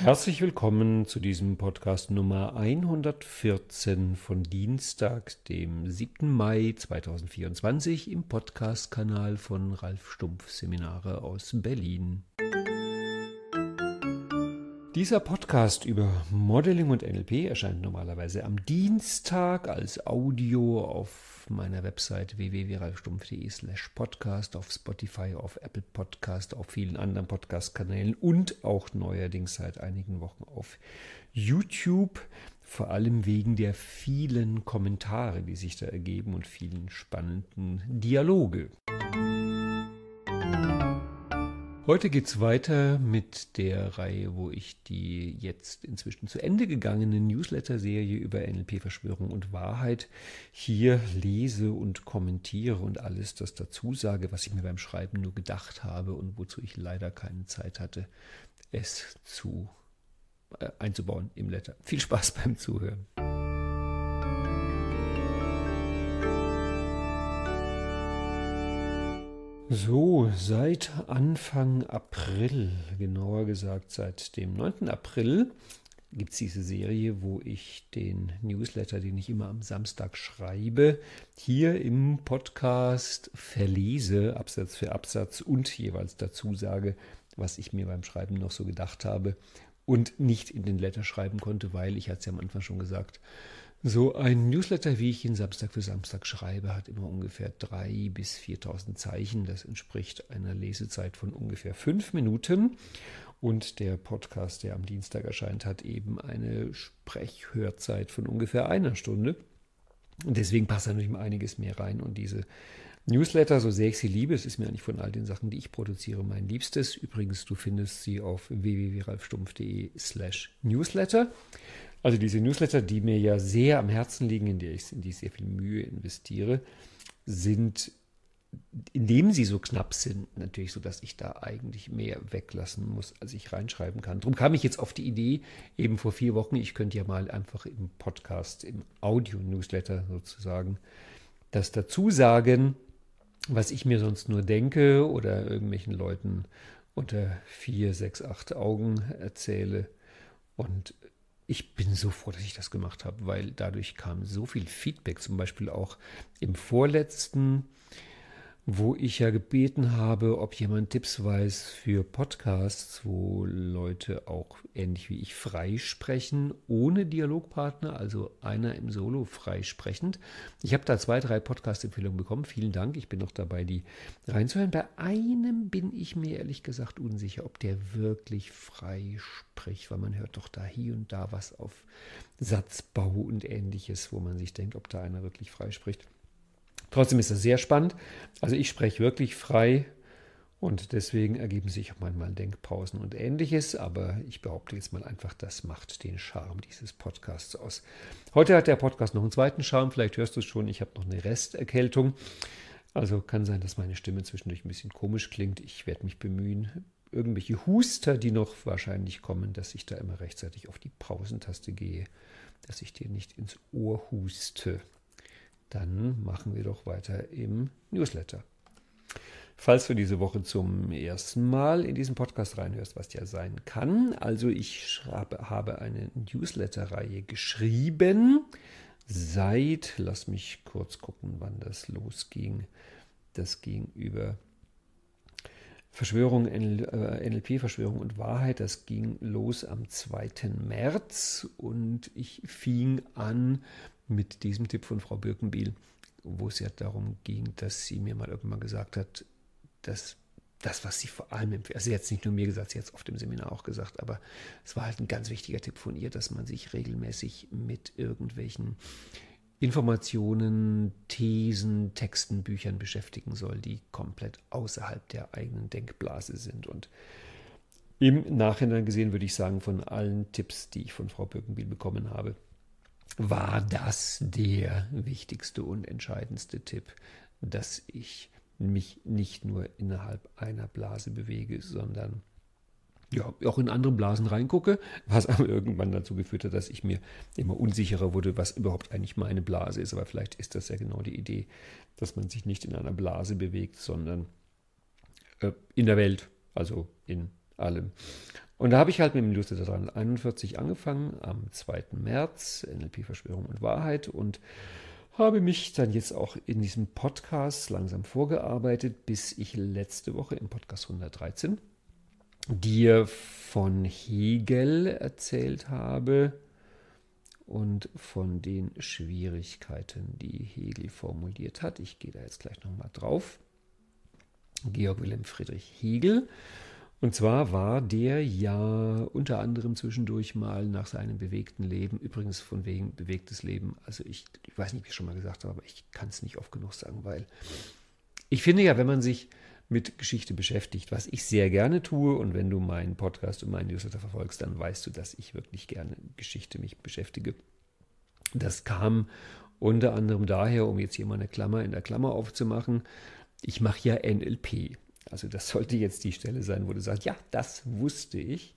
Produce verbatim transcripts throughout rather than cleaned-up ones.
Herzlich willkommen zu diesem Podcast Nummer hundertvierzehn von Dienstag, dem siebten Mai zweitausendvierundzwanzig im Podcast-Kanal von Ralf Stumpf Seminare aus Berlin. Dieser Podcast über Modeling und N L P erscheint normalerweise am Dienstag als Audio auf meiner Website w w w punkt ralfstumpf punkt de slash podcast, auf Spotify, auf Apple Podcast, auf vielen anderen Podcast-Kanälen und auch neuerdings seit einigen Wochen auf YouTube, vor allem wegen der vielen Kommentare, die sich da ergeben und vielen spannenden Dialoge. Heute geht es weiter mit der Reihe, wo ich die jetzt inzwischen zu Ende gegangene Newsletter-Serie über N L P, Verschwörung und Wahrheit hier lese und kommentiere und alles das dazu sage, was ich mir beim Schreiben nur gedacht habe und wozu ich leider keine Zeit hatte, es zu äh, einzubauen im Letter. Viel Spaß beim Zuhören. So, seit Anfang April, genauer gesagt seit dem neunten April, gibt es diese Serie, wo ich den Newsletter, den ich immer am Samstag schreibe, hier im Podcast verlese, Absatz für Absatz und jeweils dazu sage, was ich mir beim Schreiben noch so gedacht habe und nicht in den Letter schreiben konnte, weil, ich hatte es ja am Anfang schon gesagt, so ein Newsletter, wie ich ihn Samstag für Samstag schreibe, hat immer ungefähr dreitausend bis viertausend Zeichen. Das entspricht einer Lesezeit von ungefähr fünf Minuten. Und der Podcast, der am Dienstag erscheint, hat eben eine Sprechhörzeit von ungefähr einer Stunde. Und deswegen passt da natürlich mal einiges mehr rein. Und diese Newsletter, so sehr ich sie liebe, es ist mir eigentlich von all den Sachen, die ich produziere, mein Liebstes. Übrigens, du findest sie auf w w w punkt ralfstumpf punkt de slash newsletter. Also diese Newsletter, die mir ja sehr am Herzen liegen, in die ich, in die ich sehr viel Mühe investiere, sind, indem sie so knapp sind, natürlich so, dass ich da eigentlich mehr weglassen muss, als ich reinschreiben kann. Darum kam ich jetzt auf die Idee, eben vor vier Wochen, ich könnte ja mal einfach im Podcast, im Audio-Newsletter sozusagen, das dazu sagen, was ich mir sonst nur denke oder irgendwelchen Leuten unter vier, sechs, acht Augen erzähle. Und ich bin so froh, dass ich das gemacht habe, weil dadurch kam so viel Feedback, zum Beispiel auch im vorletzten, wo ich ja gebeten habe, ob jemand Tipps weiß für Podcasts, wo Leute auch ähnlich wie ich frei sprechen, ohne Dialogpartner, also einer im Solo frei sprechend. Ich habe da zwei, drei Podcast-Empfehlungen bekommen. Vielen Dank, ich bin noch dabei, die reinzuhören. Bei einem bin ich mir ehrlich gesagt unsicher, ob der wirklich frei spricht, weil man hört doch da hier und da was auf Satzbau und Ähnliches, wo man sich denkt, ob da einer wirklich frei spricht. Trotzdem ist das sehr spannend. Also ich spreche wirklich frei und deswegen ergeben sich auch manchmal Denkpausen und Ähnliches. Aber ich behaupte jetzt mal einfach, das macht den Charme dieses Podcasts aus. Heute hat der Podcast noch einen zweiten Charme. Vielleicht hörst du es schon, ich habe noch eine Resterkältung. Also kann sein, dass meine Stimme zwischendurch ein bisschen komisch klingt. Ich werde mich bemühen, irgendwelche Huster, die noch wahrscheinlich kommen, dass ich da immer rechtzeitig auf die Pausentaste gehe, dass ich dir nicht ins Ohr huste. Dann machen wir doch weiter im Newsletter. Falls du diese Woche zum ersten Mal in diesen Podcast reinhörst, was ja sein kann, also ich schreibe, habe eine Newsletter-Reihe geschrieben seit, lass mich kurz gucken, wann das losging, das ging über Verschwörung, N L P, Verschwörung und Wahrheit, das ging los am zweiten März und ich fing an mit diesem Tipp von Frau Birkenbiel, wo es ja darum ging, dass sie mir mal irgendwann gesagt hat, dass das, was sie vor allem empfiehlt, also sie hat es nicht nur mir gesagt, sie hat es auf dem Seminar auch gesagt, aber es war halt ein ganz wichtiger Tipp von ihr, dass man sich regelmäßig mit irgendwelchen Informationen, Thesen, Texten, Büchern beschäftigen soll, die komplett außerhalb der eigenen Denkblase sind. Und im Nachhinein gesehen würde ich sagen, von allen Tipps, die ich von Frau Birkenbiel bekommen habe, war das der wichtigste und entscheidendste Tipp, dass ich mich nicht nur innerhalb einer Blase bewege, sondern ja, auch in andere Blasen reingucke, was aber irgendwann dazu geführt hat, dass ich mir immer unsicherer wurde, was überhaupt eigentlich meine Blase ist. Aber vielleicht ist das ja genau die Idee, dass man sich nicht in einer Blase bewegt, sondern äh, in der Welt, also in allem. Und da habe ich halt mit dem Newsletter dreihunderteinundvierzig angefangen, am zweiten März, N L P Verschwörung und Wahrheit, und habe mich dann jetzt auch in diesem Podcast langsam vorgearbeitet, bis ich letzte Woche im Podcast hundertdreizehn dir von Hegel erzählt habe und von den Schwierigkeiten, die Hegel formuliert hat. Ich gehe da jetzt gleich nochmal drauf. Georg Wilhelm Friedrich Hegel. Und zwar war der ja unter anderem zwischendurch mal nach seinem bewegten Leben, übrigens von wegen bewegtes Leben, also ich, ich weiß nicht, wie ich schon mal gesagt habe, aber ich kann es nicht oft genug sagen, weil ich finde ja, wenn man sich mit Geschichte beschäftigt, was ich sehr gerne tue, und wenn du meinen Podcast und meinen Newsletter verfolgst, dann weißt du, dass ich wirklich gerne Geschichte mich beschäftige. Das kam unter anderem daher, um jetzt hier mal eine Klammer in der Klammer aufzumachen, ich mache ja N L P. Also das sollte jetzt die Stelle sein, wo du sagst, ja, das wusste ich.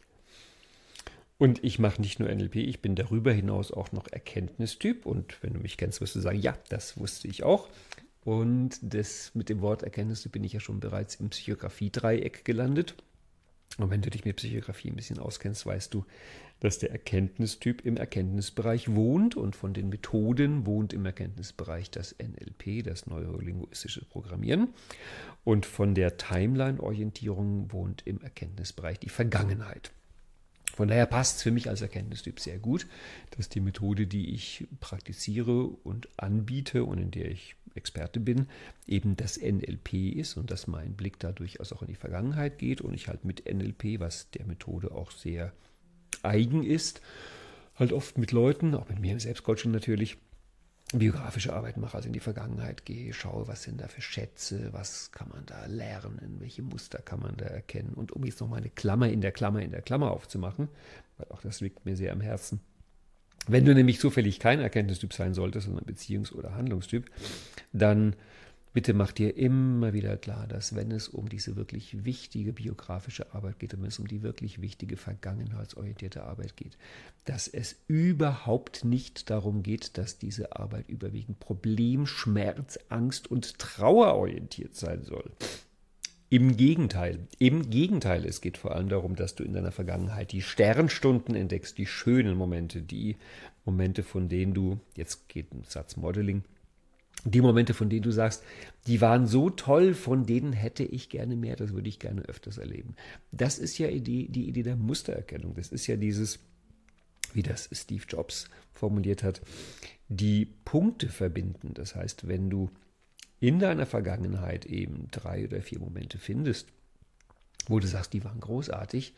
Und ich mache nicht nur N L P, ich bin darüber hinaus auch noch Erkenntnistyp. Und wenn du mich kennst, wirst du sagen, ja, das wusste ich auch. Und das mit dem Wort Erkenntnistyp bin ich ja schon bereits im Psychografie-Dreieck gelandet. Und wenn du dich mit Psychografie ein bisschen auskennst, weißt du, dass der Erkenntnistyp im Erkenntnisbereich wohnt, und von den Methoden wohnt im Erkenntnisbereich das N L P, das neurolinguistische Programmieren, und von der Timeline-Orientierung wohnt im Erkenntnisbereich die Vergangenheit. Von daher passt es für mich als Erkenntnistyp sehr gut, dass die Methode, die ich praktiziere und anbiete und in der ich Experte bin, eben das N L P ist und dass mein Blick da durchaus auch in die Vergangenheit geht und ich halt mit N L P, was der Methode auch sehr eigen ist, halt oft mit Leuten, auch mit mir im Selbstcoaching natürlich, biografische Arbeit mache, also in die Vergangenheit gehe, schaue, was sind da für Schätze, was kann man da lernen, welche Muster kann man da erkennen. Und um jetzt nochmal eine Klammer in der Klammer in der Klammer aufzumachen, weil auch das liegt mir sehr am Herzen. Wenn du nämlich zufällig kein Erkenntnistyp sein solltest, sondern Beziehungs- oder Handlungstyp, dann bitte mach dir immer wieder klar, dass wenn es um diese wirklich wichtige biografische Arbeit geht und wenn es um die wirklich wichtige vergangenheitsorientierte Arbeit geht, dass es überhaupt nicht darum geht, dass diese Arbeit überwiegend Problem, Schmerz, Angst und Trauer orientiert sein soll. Im Gegenteil, im Gegenteil, es geht vor allem darum, dass du in deiner Vergangenheit die Sternstunden entdeckst, die schönen Momente, die Momente, von denen du, jetzt geht ein Satz Modeling, die Momente, von denen du sagst, die waren so toll, von denen hätte ich gerne mehr, das würde ich gerne öfters erleben. Das ist ja die, die Idee der Mustererkennung. Das ist ja dieses, wie das Steve Jobs formuliert hat, die Punkte verbinden. Das heißt, wenn du in deiner Vergangenheit eben drei oder vier Momente findest, wo du sagst, die waren großartig,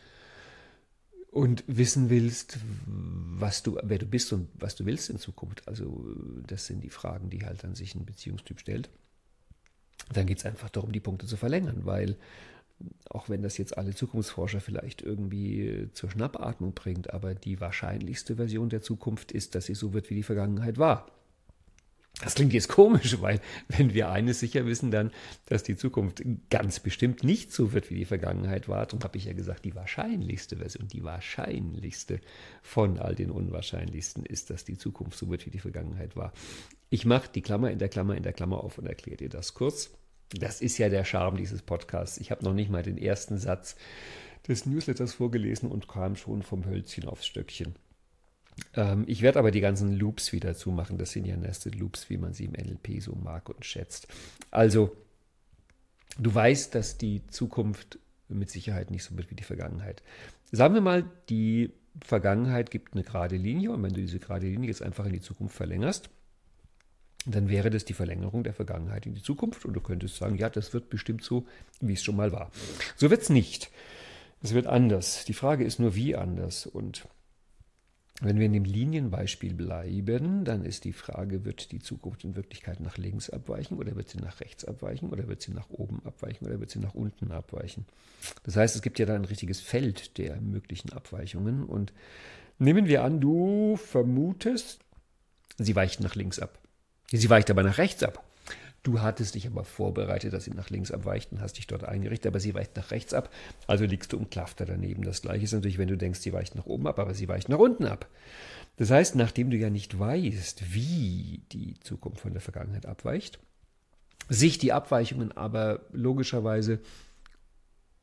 und wissen willst, was du, wer du bist und was du willst in Zukunft, also das sind die Fragen, die halt an sich ein Beziehungstyp stellt, dann geht es einfach darum, die Punkte zu verlängern, weil auch wenn das jetzt alle Zukunftsforscher vielleicht irgendwie zur Schnappatmung bringt, aber die wahrscheinlichste Version der Zukunft ist, dass sie so wird, wie die Vergangenheit war. Das klingt jetzt komisch, weil wenn wir eines sicher wissen, dann, dass die Zukunft ganz bestimmt nicht so wird, wie die Vergangenheit war. Darum habe ich ja gesagt, die wahrscheinlichste Version, die wahrscheinlichste von all den unwahrscheinlichsten ist, dass die Zukunft so wird, wie die Vergangenheit war. Ich mache die Klammer in der Klammer in der Klammer auf und erkläre dir das kurz. Das ist ja der Charme dieses Podcasts. Ich habe noch nicht mal den ersten Satz des Newsletters vorgelesen und kam schon vom Hölzchen aufs Stöckchen. Ich werde aber die ganzen Loops wieder zumachen. Das sind ja Nested Loops, wie man sie im N L P so mag und schätzt. Also, du weißt, dass die Zukunft mit Sicherheit nicht so wird wie die Vergangenheit. Sagen wir mal, die Vergangenheit gibt eine gerade Linie und wenn du diese gerade Linie jetzt einfach in die Zukunft verlängerst, dann wäre das die Verlängerung der Vergangenheit in die Zukunft und du könntest sagen, ja, das wird bestimmt so, wie es schon mal war. So wird es nicht. Es wird anders. Die Frage ist nur, wie anders. Und wenn wir in dem Linienbeispiel bleiben, dann ist die Frage, wird die Zukunft in Wirklichkeit nach links abweichen oder wird sie nach rechts abweichen oder wird sie nach oben abweichen oder wird sie nach unten abweichen? Das heißt, es gibt ja da ein richtiges Feld der möglichen Abweichungen und nehmen wir an, du vermutest, sie weicht nach links ab. Sie weicht aber nach rechts ab. Du hattest dich aber vorbereitet, dass sie nach links abweicht und hast dich dort eingerichtet, aber sie weicht nach rechts ab, also liegst du um Klafter daneben. Das Gleiche ist natürlich, wenn du denkst, sie weicht nach oben ab, aber sie weicht nach unten ab. Das heißt, nachdem du ja nicht weißt, wie die Zukunft von der Vergangenheit abweicht, sich die Abweichungen aber logischerweise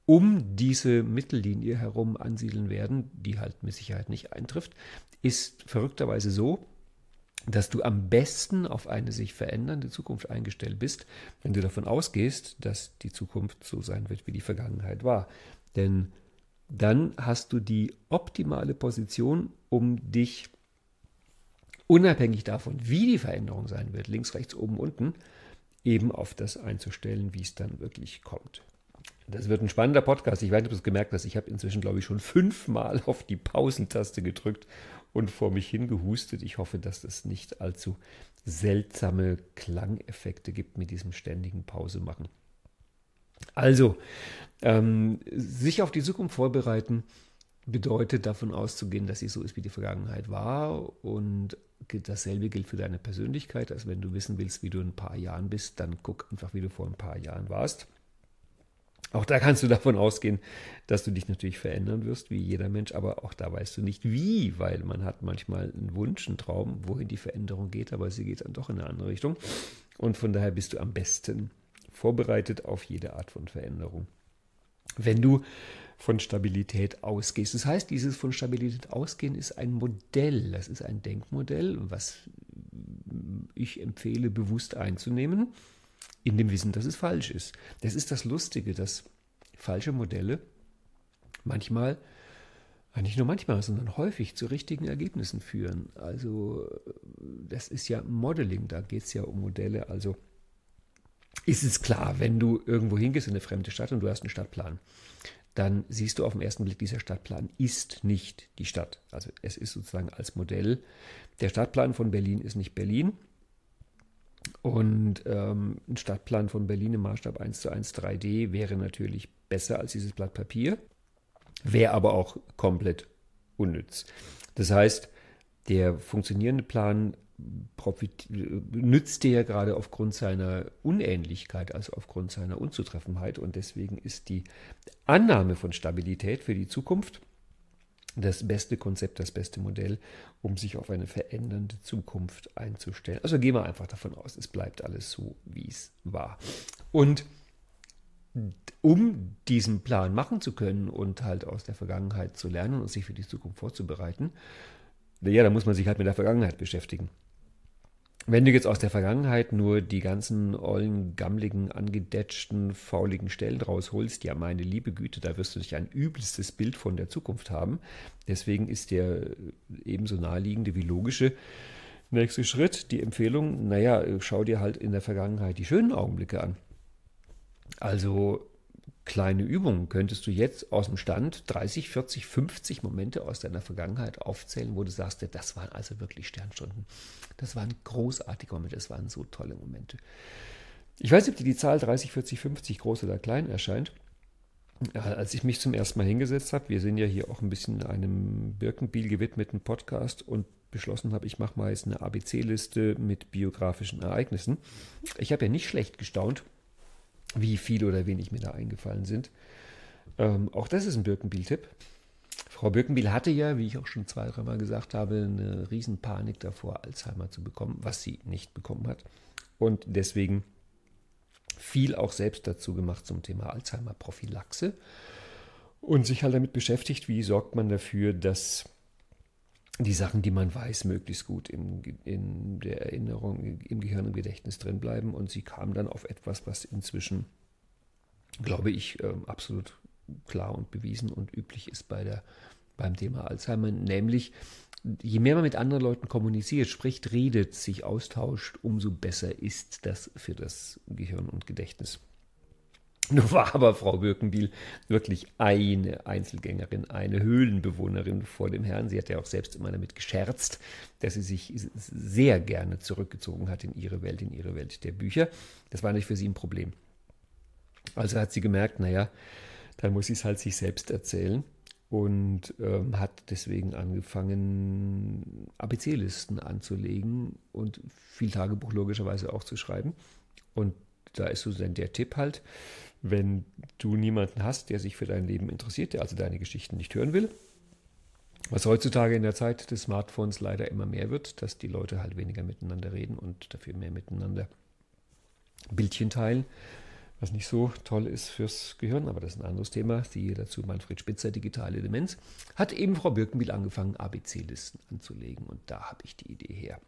um diese Mittellinie herum ansiedeln werden, die halt mit Sicherheit nicht eintrifft, ist verrückterweise so, dass du am besten auf eine sich verändernde Zukunft eingestellt bist, wenn du davon ausgehst, dass die Zukunft so sein wird, wie die Vergangenheit war. Denn dann hast du die optimale Position, um dich unabhängig davon, wie die Veränderung sein wird, links, rechts, oben, unten, eben auf das einzustellen, wie es dann wirklich kommt. Das wird ein spannender Podcast. Ich weiß nicht, ob du es gemerkt hast. Ich habe inzwischen, glaube ich, schon fünfmal auf die Pausentaste gedrückt und vor mich hingehustet. Ich hoffe, dass es nicht allzu seltsame Klangeffekte gibt mit diesem ständigen Pause machen. Also, ähm, sich auf die Zukunft vorbereiten bedeutet davon auszugehen, dass sie so ist, wie die Vergangenheit war, und dasselbe gilt für deine Persönlichkeit. Also wenn du wissen willst, wie du in ein paar Jahren bist, dann guck einfach, wie du vor ein paar Jahren warst. Auch da kannst du davon ausgehen, dass du dich natürlich verändern wirst, wie jeder Mensch, aber auch da weißt du nicht wie, weil man hat manchmal einen Wunsch, einen Traum, wohin die Veränderung geht, aber sie geht dann doch in eine andere Richtung. Und von daher bist du am besten vorbereitet auf jede Art von Veränderung, wenn du von Stabilität ausgehst. Das heißt, dieses von Stabilität ausgehen ist ein Modell, das ist ein Denkmodell, was ich empfehle, bewusst einzunehmen, in dem Wissen, dass es falsch ist. Das ist das Lustige, dass falsche Modelle manchmal, nicht nur manchmal, sondern häufig zu richtigen Ergebnissen führen. Also das ist ja Modeling, da geht es ja um Modelle. Also ist es klar, wenn du irgendwo hingehst in eine fremde Stadt und du hast einen Stadtplan, dann siehst du auf den ersten Blick, dieser Stadtplan ist nicht die Stadt. Also es ist sozusagen als Modell. Der Stadtplan von Berlin ist nicht Berlin. Und ähm, ein Stadtplan von Berlin im Maßstab eins zu eins drei D wäre natürlich besser als dieses Blatt Papier, wäre aber auch komplett unnütz. Das heißt, der funktionierende Plan profit- nützt dir ja gerade aufgrund seiner Unähnlichkeit, also aufgrund seiner Unzutreffenheit. Und deswegen ist die Annahme von Stabilität für die Zukunft das beste Konzept, das beste Modell, um sich auf eine verändernde Zukunft einzustellen. Also gehen wir einfach davon aus, es bleibt alles so, wie es war. Und um diesen Plan machen zu können und halt aus der Vergangenheit zu lernen und sich für die Zukunft vorzubereiten, ja, da muss man sich halt mit der Vergangenheit beschäftigen. Wenn du jetzt aus der Vergangenheit nur die ganzen ollen, gammligen, angedetschten, fauligen Stellen rausholst, ja, meine liebe Güte, da wirst du nicht ein übelstes Bild von der Zukunft haben. Deswegen ist der ebenso naheliegende wie logische nächste Schritt die Empfehlung, naja, schau dir halt in der Vergangenheit die schönen Augenblicke an. Also kleine Übungen könntest du jetzt aus dem Stand dreißig, vierzig, fünfzig Momente aus deiner Vergangenheit aufzählen, wo du sagst, das waren also wirklich Sternstunden. Das waren großartige Momente, das waren so tolle Momente. Ich weiß nicht, ob dir die Zahl dreißig, vierzig, fünfzig groß oder klein erscheint. Als ich mich zum ersten Mal hingesetzt habe, wir sind ja hier auch ein bisschen einem Birkenbiel gewidmeten Podcast und beschlossen habe, ich mache mal jetzt eine A B C-Liste mit biografischen Ereignissen. Ich habe ja nicht schlecht gestaunt, wie viel oder wenig mir da eingefallen sind. Ähm, auch das ist ein Birkenbiel-Tipp. Frau Birkenbiel hatte ja, wie ich auch schon zwei, dreimal gesagt habe, eine Riesenpanik davor, Alzheimer zu bekommen, was sie nicht bekommen hat. Und deswegen viel auch selbst dazu gemacht zum Thema Alzheimer-Prophylaxe und sich halt damit beschäftigt, wie sorgt man dafür, dass die Sachen, die man weiß, möglichst gut im, in der Erinnerung, im Gehirn, im Gedächtnis drin bleiben. Und sie kam dann auf etwas, was inzwischen, glaube ich, absolut klar und bewiesen und üblich ist bei der, beim Thema Alzheimer, nämlich je mehr man mit anderen Leuten kommuniziert, spricht, redet, sich austauscht, umso besser ist das für das Gehirn und Gedächtnis. Nun war aber Frau Birkenbiel wirklich eine Einzelgängerin, eine Höhlenbewohnerin vor dem Herrn. Sie hat ja auch selbst immer damit gescherzt, dass sie sich sehr gerne zurückgezogen hat in ihre Welt, in ihre Welt der Bücher. Das war nicht für sie ein Problem. Also hat sie gemerkt, naja, dann muss sie es halt sich selbst erzählen und ähm, hat deswegen angefangen, A B C-Listen anzulegen und viel Tagebuch logischerweise auch zu schreiben. Und da ist so dann der Tipp halt, wenn du niemanden hast, der sich für dein Leben interessiert, der also deine Geschichten nicht hören will, was heutzutage in der Zeit des Smartphones leider immer mehr wird, dass die Leute halt weniger miteinander reden und dafür mehr miteinander Bildchen teilen, was nicht so toll ist fürs Gehirn, aber das ist ein anderes Thema. Siehe dazu Manfred Spitzer, digitale Demenz. Hat eben Frau Birkenbiel angefangen, A B C-Listen anzulegen und da habe ich die Idee her.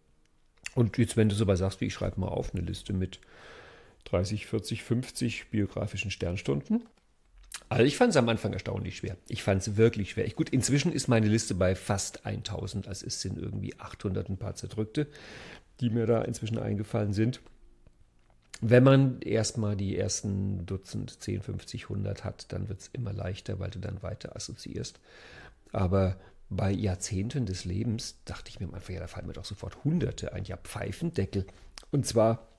Und jetzt, wenn du so was sagst, wie ich schreibe mal auf, eine Liste mit dreißig, vierzig, fünfzig biografischen Sternstunden. Also ich fand es am Anfang erstaunlich schwer. Ich fand es wirklich schwer. Ich, gut, inzwischen ist meine Liste bei fast tausend, also es sind irgendwie achthundert ein paar zerdrückte, die mir da inzwischen eingefallen sind. Wenn man erstmal die ersten Dutzend, zehn, fünfzig, hundert hat, dann wird es immer leichter, weil du dann weiter assoziierst. Aber bei Jahrzehnten des Lebens dachte ich mir am Anfang, ja, da fallen mir doch sofort Hunderte ein. Ja, Pfeifendeckel. Und zwar,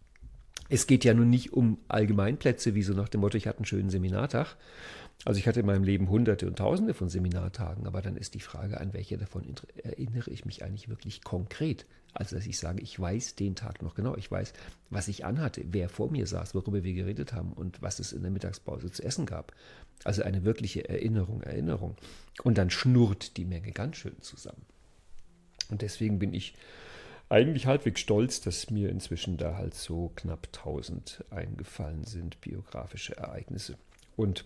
es geht ja nun nicht um Allgemeinplätze, wie so nach dem Motto, ich hatte einen schönen Seminartag. Also ich hatte in meinem Leben Hunderte und Tausende von Seminartagen, aber dann ist die Frage, an welche davon erinnere ich mich eigentlich wirklich konkret? Also dass ich sage, ich weiß den Tag noch genau, ich weiß, was ich anhatte, wer vor mir saß, worüber wir geredet haben und was es in der Mittagspause zu essen gab. Also eine wirkliche Erinnerung, Erinnerung. Und dann schnurrt die Menge ganz schön zusammen. Und deswegen bin ich eigentlich halbwegs stolz, dass mir inzwischen da halt so knapp tausend eingefallen sind, biografische Ereignisse. Und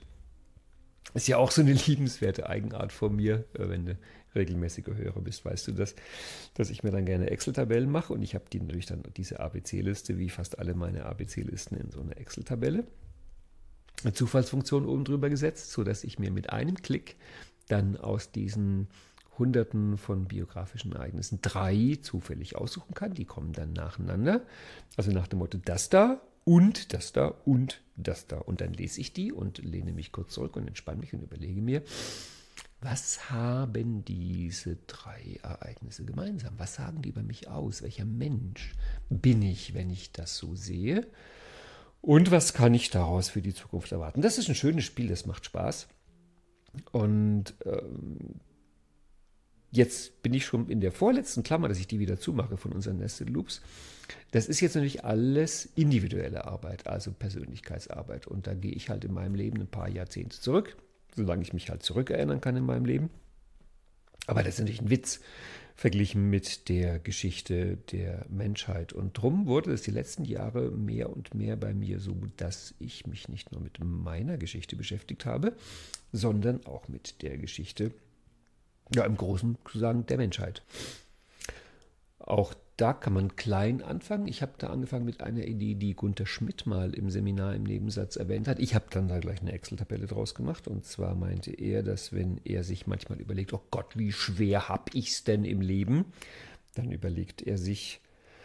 ist ja auch so eine liebenswerte Eigenart von mir, wenn du regelmäßiger Hörer bist, weißt du das, dass ich mir dann gerne Excel-Tabellen mache und ich habe die natürlich dann diese A B C-Liste, wie fast alle meine A B C-Listen in so einer Excel-Tabelle, eine Zufallsfunktion oben drüber gesetzt, sodass ich mir mit einem Klick dann aus diesen Hunderten von biografischen Ereignissen drei zufällig aussuchen kann. Die kommen dann nacheinander, also nach dem Motto das da und das da und das da. Und dann lese ich die und lehne mich kurz zurück und entspanne mich und überlege mir, was haben diese drei Ereignisse gemeinsam? Was sagen die über mich aus? Welcher Mensch bin ich, wenn ich das so sehe? Und was kann ich daraus für die Zukunft erwarten? Das ist ein schönes Spiel, das macht Spaß. Und ähm, jetzt bin ich schon in der vorletzten Klammer, dass ich die wieder zumache von unseren Nested Loops. Das ist jetzt natürlich alles individuelle Arbeit, also Persönlichkeitsarbeit. Und da gehe ich halt in meinem Leben ein paar Jahrzehnte zurück, solange ich mich halt zurückerinnern kann in meinem Leben. Aber das ist natürlich ein Witz verglichen mit der Geschichte der Menschheit. Und drum wurde es die letzten Jahre mehr und mehr bei mir so, dass ich mich nicht nur mit meiner Geschichte beschäftigt habe, sondern auch mit der Geschichte, ja, im Großen zu sagen, der Menschheit. Auch da kann man klein anfangen. Ich habe da angefangen mit einer Idee, die Gunther Schmidt mal im Seminar im Nebensatz erwähnt hat. Ich habe dann da gleich eine Excel-Tabelle draus gemacht. Und zwar meinte er, dass wenn er sich manchmal überlegt, oh Gott, wie schwer habe ich es denn im Leben, dann überlegt er sich,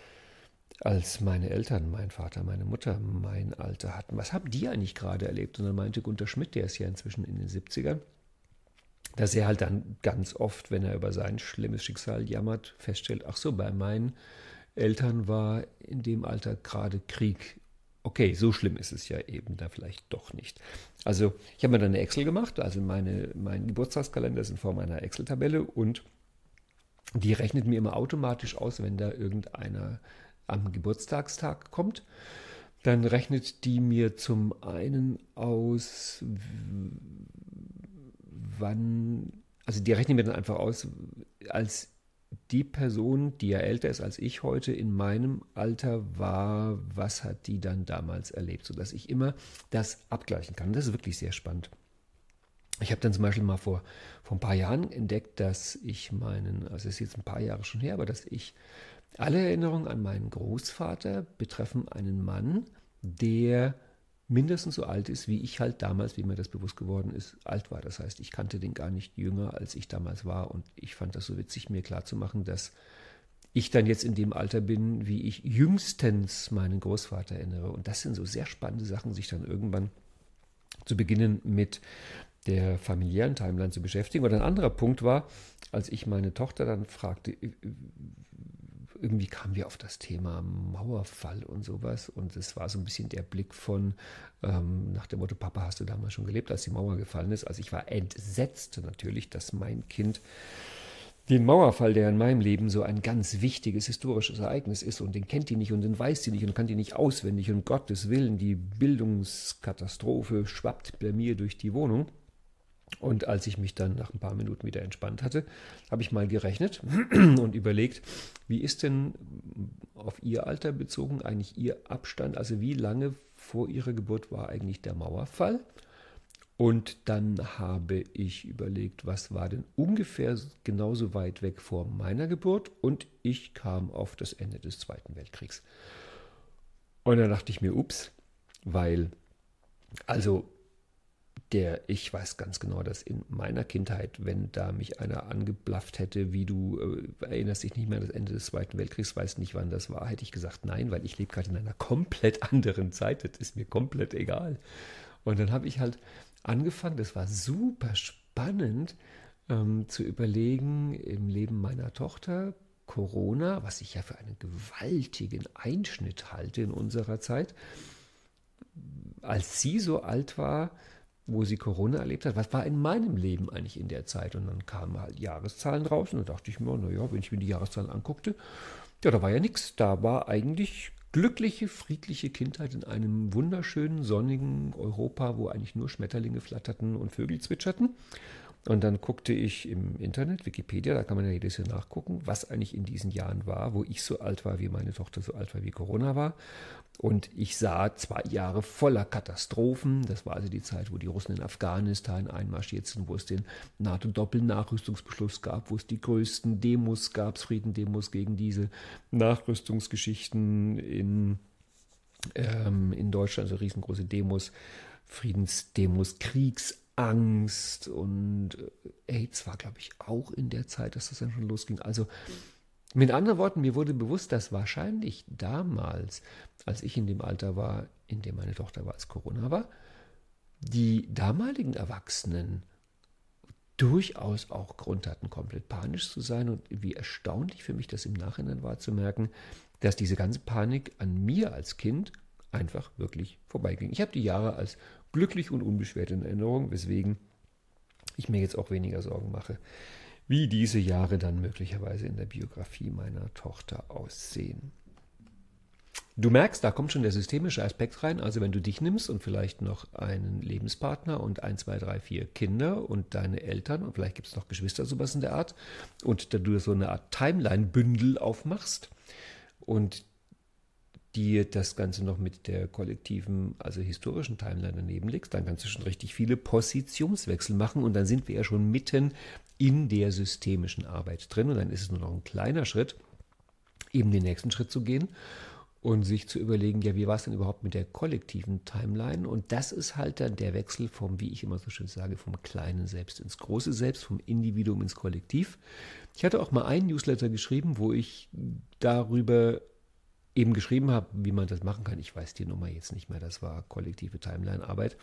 als meine Eltern, mein Vater, meine Mutter mein Alter hatten, was haben die eigentlich gerade erlebt? Und dann meinte Gunther Schmidt, der ist ja inzwischen in den siebzigern, dass er halt dann ganz oft, wenn er über sein schlimmes Schicksal jammert, feststellt, ach so, bei meinen Eltern war in dem Alter gerade Krieg. Okay, so schlimm ist es ja eben da vielleicht doch nicht. Also ich habe mir dann eine Excel gemacht, also meine, mein Geburtstagskalender ist in Form einer Excel-Tabelle und die rechnet mir immer automatisch aus, wenn da irgendeiner am Geburtstagstag kommt. Dann rechnet die mir zum einen aus, wann, also die rechnen mir dann einfach aus, als die Person, die ja älter ist als ich heute, in meinem Alter war, was hat die dann damals erlebt, sodass ich immer das abgleichen kann. Das ist wirklich sehr spannend. Ich habe dann zum Beispiel mal vor, vor ein paar Jahren entdeckt, dass ich meinen, also es ist jetzt ein paar Jahre schon her, aber dass ich alle Erinnerungen an meinen Großvater betreffen einen Mann, der mindestens so alt ist, wie ich halt damals, wie mir das bewusst geworden ist, alt war. Das heißt, ich kannte den gar nicht jünger, als ich damals war. Und ich fand das so witzig, mir klarzumachen, dass ich dann jetzt in dem Alter bin, wie ich jüngstens meinen Großvater erinnere. Und das sind so sehr spannende Sachen, sich dann irgendwann zu beginnen mit der familiären Timeline zu beschäftigen. Und ein anderer Punkt war, als ich meine Tochter dann fragte, irgendwie kamen wir auf das Thema Mauerfall und sowas und es war so ein bisschen der Blick von ähm, nach dem Motto, Papa, hast du damals schon gelebt, als die Mauer gefallen ist? Also ich war entsetzt natürlich, dass mein Kind den Mauerfall, der in meinem Leben so ein ganz wichtiges historisches Ereignis ist und den kennt die nicht und den weiß die nicht und kann die nicht auswendig und um Gottes Willen, die Bildungskatastrophe schwappt bei mir durch die Wohnung. Und als ich mich dann nach ein paar Minuten wieder entspannt hatte, habe ich mal gerechnet und überlegt, wie ist denn auf Ihr Alter bezogen eigentlich Ihr Abstand, also wie lange vor Ihrer Geburt war eigentlich der Mauerfall? Und dann habe ich überlegt, was war denn ungefähr genauso weit weg vor meiner Geburt? Und ich kam auf das Ende des Zweiten Weltkriegs. Und dann dachte ich mir, ups, weil, also der, ich weiß ganz genau, dass in meiner Kindheit, wenn da mich einer angeblafft hätte, wie du äh, erinnerst dich nicht mehr an das Ende des Zweiten Weltkriegs, weißt nicht, wann das war, hätte ich gesagt, nein, weil ich lebe gerade in einer komplett anderen Zeit, das ist mir komplett egal. Und dann habe ich halt angefangen, das war super spannend, ähm, zu überlegen im Leben meiner Tochter, Corona, was ich ja für einen gewaltigen Einschnitt halte in unserer Zeit, als sie so alt war, wo sie Corona erlebt hat, was war in meinem Leben eigentlich in der Zeit? Und dann kamen halt Jahreszahlen raus und da dachte ich mir, naja, wenn ich mir die Jahreszahlen anguckte, ja, da war ja nichts. Da war eigentlich glückliche, friedliche Kindheit in einem wunderschönen, sonnigen Europa, wo eigentlich nur Schmetterlinge flatterten und Vögel zwitscherten. Und dann guckte ich im Internet, Wikipedia, da kann man ja jedes Jahr nachgucken, was eigentlich in diesen Jahren war, wo ich so alt war, wie meine Tochter so alt war, wie Corona war. Und ich sah zwei Jahre voller Katastrophen. Das war also die Zeit, wo die Russen in Afghanistan einmarschiert sind, wo es den NATO-Doppelnachrüstungsbeschluss gab, wo es die größten Demos gab, Friedendemos gegen diese Nachrüstungsgeschichten in, ähm, in Deutschland, also riesengroße Demos, Friedensdemos, Kriegsangst und AIDS war, glaube ich, auch in der Zeit, dass das dann schon losging. Also mit anderen Worten, mir wurde bewusst, dass wahrscheinlich damals, als ich in dem Alter war, in dem meine Tochter war, als Corona war, die damaligen Erwachsenen durchaus auch Grund hatten, komplett panisch zu sein. Und wie erstaunlich für mich das im Nachhinein war, zu merken, dass diese ganze Panik an mir als Kind einfach wirklich vorbeiging. Ich habe die Jahre als glücklich und unbeschwert in Erinnerung, weswegen ich mir jetzt auch weniger Sorgen mache, wie diese Jahre dann möglicherweise in der Biografie meiner Tochter aussehen. Du merkst, da kommt schon der systemische Aspekt rein. Also wenn du dich nimmst und vielleicht noch einen Lebenspartner und ein, zwei, drei, vier Kinder und deine Eltern und vielleicht gibt es noch Geschwister, sowas in der Art, und da du so eine Art Timeline-Bündel aufmachst und dir das Ganze noch mit der kollektiven, also historischen Timeline daneben legst, dann kannst du schon richtig viele Positionswechsel machen und dann sind wir ja schon mitten in der systemischen Arbeit drin und dann ist es nur noch ein kleiner Schritt, eben den nächsten Schritt zu gehen und sich zu überlegen, ja, wie war es denn überhaupt mit der kollektiven Timeline? Und das ist halt dann der Wechsel vom, wie ich immer so schön sage, vom kleinen Selbst ins große Selbst, vom Individuum ins Kollektiv. Ich hatte auch mal einen Newsletter geschrieben, wo ich darüber eben geschrieben habe, wie man das machen kann. Ich weiß die Nummer jetzt nicht mehr, das war kollektive Timeline-Arbeit.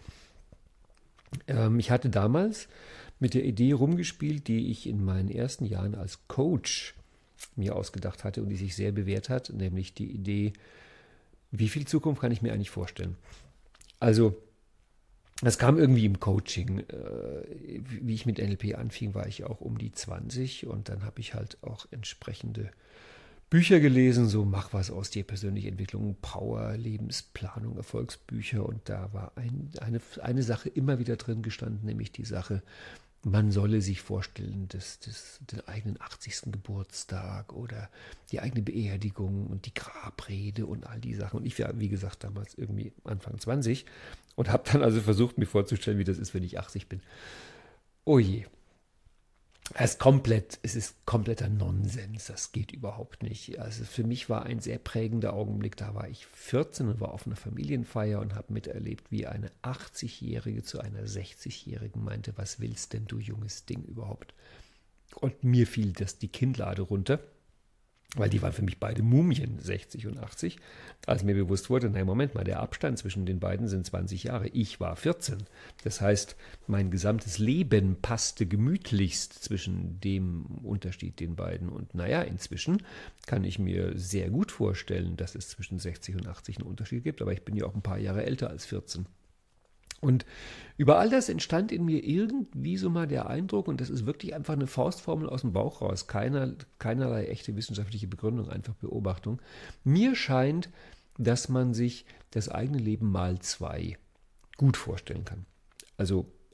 Ähm, ich hatte damals mit der Idee rumgespielt, die ich in meinen ersten Jahren als Coach mir ausgedacht hatte und die sich sehr bewährt hat, nämlich die Idee, wie viel Zukunft kann ich mir eigentlich vorstellen? Also, das kam irgendwie im Coaching. Äh, wie ich mit N L P anfing, war ich auch um die zwanzig und dann habe ich halt auch entsprechende Bücher gelesen, so mach was aus dir, persönliche Entwicklung, Power, Lebensplanung, Erfolgsbücher und da war ein, eine, eine Sache immer wieder drin gestanden, nämlich die Sache, man solle sich vorstellen, dass, dass den eigenen achtzigsten Geburtstag oder die eigene Beerdigung und die Grabrede und all die Sachen. Und ich war, wie gesagt, damals irgendwie Anfang zwanzig und habe dann also versucht, mir vorzustellen, wie das ist, wenn ich achtzig bin. Oh je. Es ist komplett, es ist kompletter Nonsens, das geht überhaupt nicht. Also für mich war ein sehr prägender Augenblick, da war ich vierzehn und war auf einer Familienfeier und habe miterlebt, wie eine achtzigjährige zu einer sechzigjährigen meinte, was willst denn du junges Ding überhaupt? Und mir fiel das die Kinnlade runter, weil die waren für mich beide Mumien, sechzig und achtzig, als mir bewusst wurde, nein, Moment mal, der Abstand zwischen den beiden sind zwanzig Jahre. Ich war vierzehn. Das heißt, mein gesamtes Leben passte gemütlichst zwischen dem Unterschied den beiden. Und naja, inzwischen kann ich mir sehr gut vorstellen, dass es zwischen sechzig und achtzig einen Unterschied gibt, aber ich bin ja auch ein paar Jahre älter als vierzehn. Und über all das entstand in mir irgendwie so mal der Eindruck, und das ist wirklich einfach eine Faustformel aus dem Bauch raus, keiner, keinerlei echte wissenschaftliche Begründung, einfach Beobachtung. Mir scheint, dass man sich das eigene Leben mal zwei gut vorstellen kann. Also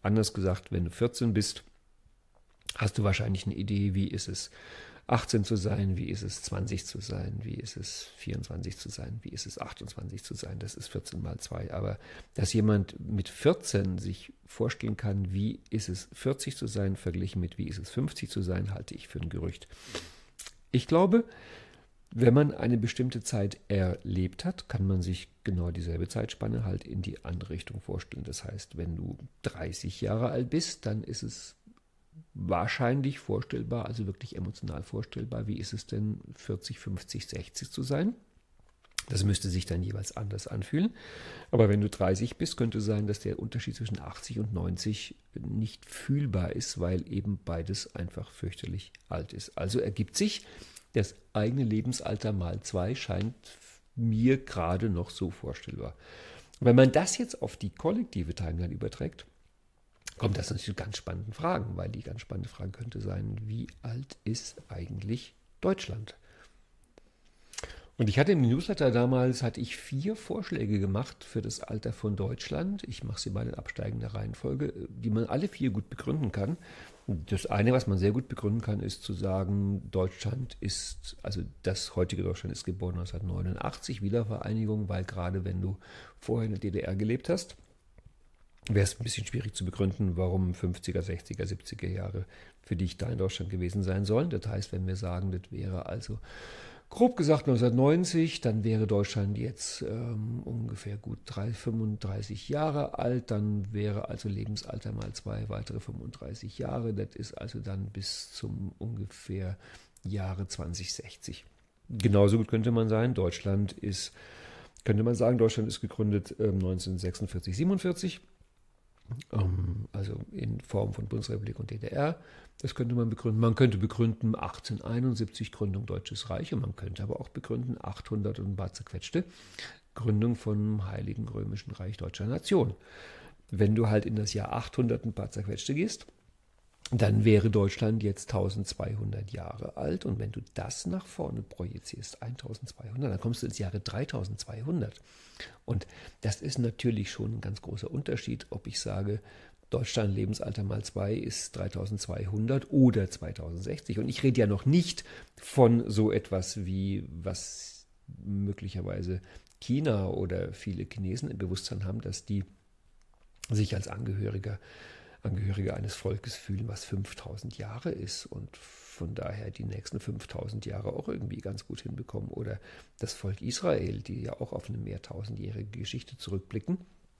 anders gesagt, wenn du vierzehn bist, hast du wahrscheinlich eine Idee, wie ist es achtzehn zu sein, wie ist es zwanzig zu sein, wie ist es vierundzwanzig zu sein, wie ist es achtundzwanzig zu sein, das ist vierzehn mal zwei. Aber dass jemand mit vierzehn sich vorstellen kann, wie ist es vierzig zu sein, verglichen mit wie ist es fünfzig zu sein, halte ich für ein Gerücht. Ich glaube, wenn man eine bestimmte Zeit erlebt hat, kann man sich genau dieselbe Zeitspanne halt in die andere Richtung vorstellen. Das heißt, wenn du dreißig Jahre alt bist, dann ist es wahrscheinlich vorstellbar, also wirklich emotional vorstellbar, wie ist es denn vierzig, fünfzig, sechzig zu sein. Das müsste sich dann jeweils anders anfühlen. Aber wenn du dreißig bist, könnte sein, dass der Unterschied zwischen achtzig und neunzig nicht fühlbar ist, weil eben beides einfach fürchterlich alt ist. Also ergibt sich, das eigene Lebensalter mal zwei scheint mir gerade noch so vorstellbar. Und wenn man das jetzt auf die kollektive Timeline überträgt, kommt das natürlich zu ganz spannenden Fragen, weil die ganz spannende Frage könnte sein, wie alt ist eigentlich Deutschland? Und ich hatte im Newsletter damals, hatte ich vier Vorschläge gemacht für das Alter von Deutschland. Ich mache sie mal in absteigender Reihenfolge, die man alle vier gut begründen kann. Das eine, was man sehr gut begründen kann, ist zu sagen, Deutschland ist, also das heutige Deutschland ist geboren neunzehnhundertneunundachtzig, Wiedervereinigung, weil gerade wenn du vorher in der D D R gelebt hast, wäre es ein bisschen schwierig zu begründen, warum fünfziger, sechziger, siebziger Jahre für dich da in Deutschland gewesen sein sollen. Das heißt, wenn wir sagen, das wäre also grob gesagt neunzehnhundertneunzig, dann wäre Deutschland jetzt ähm, ungefähr gut drei, fünfunddreißig Jahre alt. Dann wäre also Lebensalter mal zwei weitere fünfunddreißig Jahre. Das ist also dann bis zum ungefähr Jahre zwanzig sechzig. Genauso gut könnte man sein, Deutschland ist, könnte man sagen, Deutschland ist gegründet ähm, neunzehnhundertsechsundvierzig, siebenundvierzig. Also in Form von Bundesrepublik und D D R. Das könnte man begründen. Man könnte begründen achtzehnhunderteinundsiebzig Gründung Deutsches Reich und man könnte aber auch begründen achthundert und ein paar zerquetschte Gründung vom Heiligen Römischen Reich Deutscher Nation. Wenn du halt in das Jahr achthundert ein paar zerquetschte gehst, dann wäre Deutschland jetzt eintausendzweihundert Jahre alt und wenn du das nach vorne projizierst, eintausendzweihundert, dann kommst du ins Jahre dreitausendzweihundert. Und das ist natürlich schon ein ganz großer Unterschied, ob ich sage, Deutschland Lebensalter mal zwei ist dreitausendzweihundert oder zweitausendsechzig. Und ich rede ja noch nicht von so etwas wie, was möglicherweise China oder viele Chinesen im Bewusstsein haben, dass die sich als Angehöriger Angehörige eines Volkes fühlen, was fünftausend Jahre ist und von daher die nächsten fünftausend Jahre auch irgendwie ganz gut hinbekommen. Oder das Volk Israel, die ja auch auf eine mehrtausendjährige Geschichte zurückblicken.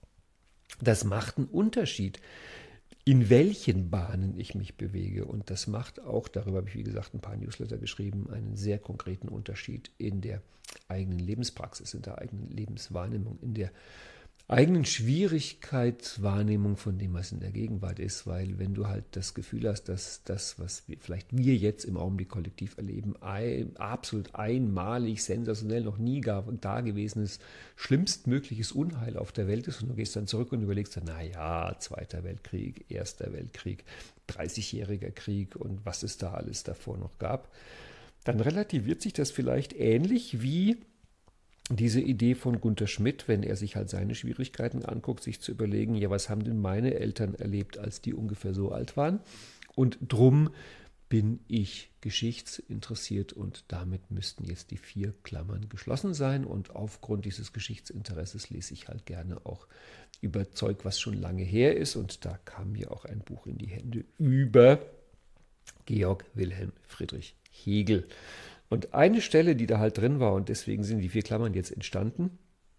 Das macht einen Unterschied, in welchen Bahnen ich mich bewege. Und das macht auch, darüber habe ich wie gesagt ein paar Newsletter geschrieben, einen sehr konkreten Unterschied in der eigenen Lebenspraxis, in der eigenen Lebenswahrnehmung, in der eigenen Schwierigkeitswahrnehmung von dem, was in der Gegenwart ist, weil wenn du halt das Gefühl hast, dass das, was wir, vielleicht wir jetzt im Augenblick kollektiv erleben, ein, absolut einmalig, sensationell, noch nie gar, da gewesenes, schlimmstmögliches Unheil auf der Welt ist und du gehst dann zurück und überlegst dann, naja, Zweiter Weltkrieg, Erster Weltkrieg, dreißigjähriger Krieg und was es da alles davor noch gab, dann relativiert sich das vielleicht ähnlich wie diese Idee von Gunter Schmidt, wenn er sich halt seine Schwierigkeiten anguckt, sich zu überlegen, ja, was haben denn meine Eltern erlebt, als die ungefähr so alt waren? Und drum bin ich geschichtsinteressiert und damit müssten jetzt die vier Klammern geschlossen sein. Und aufgrund dieses Geschichtsinteresses lese ich halt gerne auch über Zeug, was schon lange her ist. Und da kam mir auch ein Buch in die Hände über Georg Wilhelm Friedrich Hegel. Und eine Stelle, die da halt drin war, und deswegen sind die vier Klammern jetzt entstanden,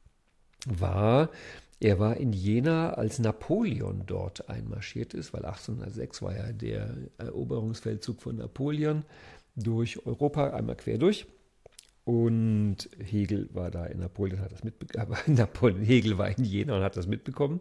war, er war in Jena, als Napoleon dort einmarschiert ist, weil achtzehnhundertsechs war ja der Eroberungsfeldzug von Napoleon durch Europa, einmal quer durch. Und Hegel war da in Napoleon, hat das mitbekommen, aber Napoleon, Hegel war in Jena und hat das mitbekommen.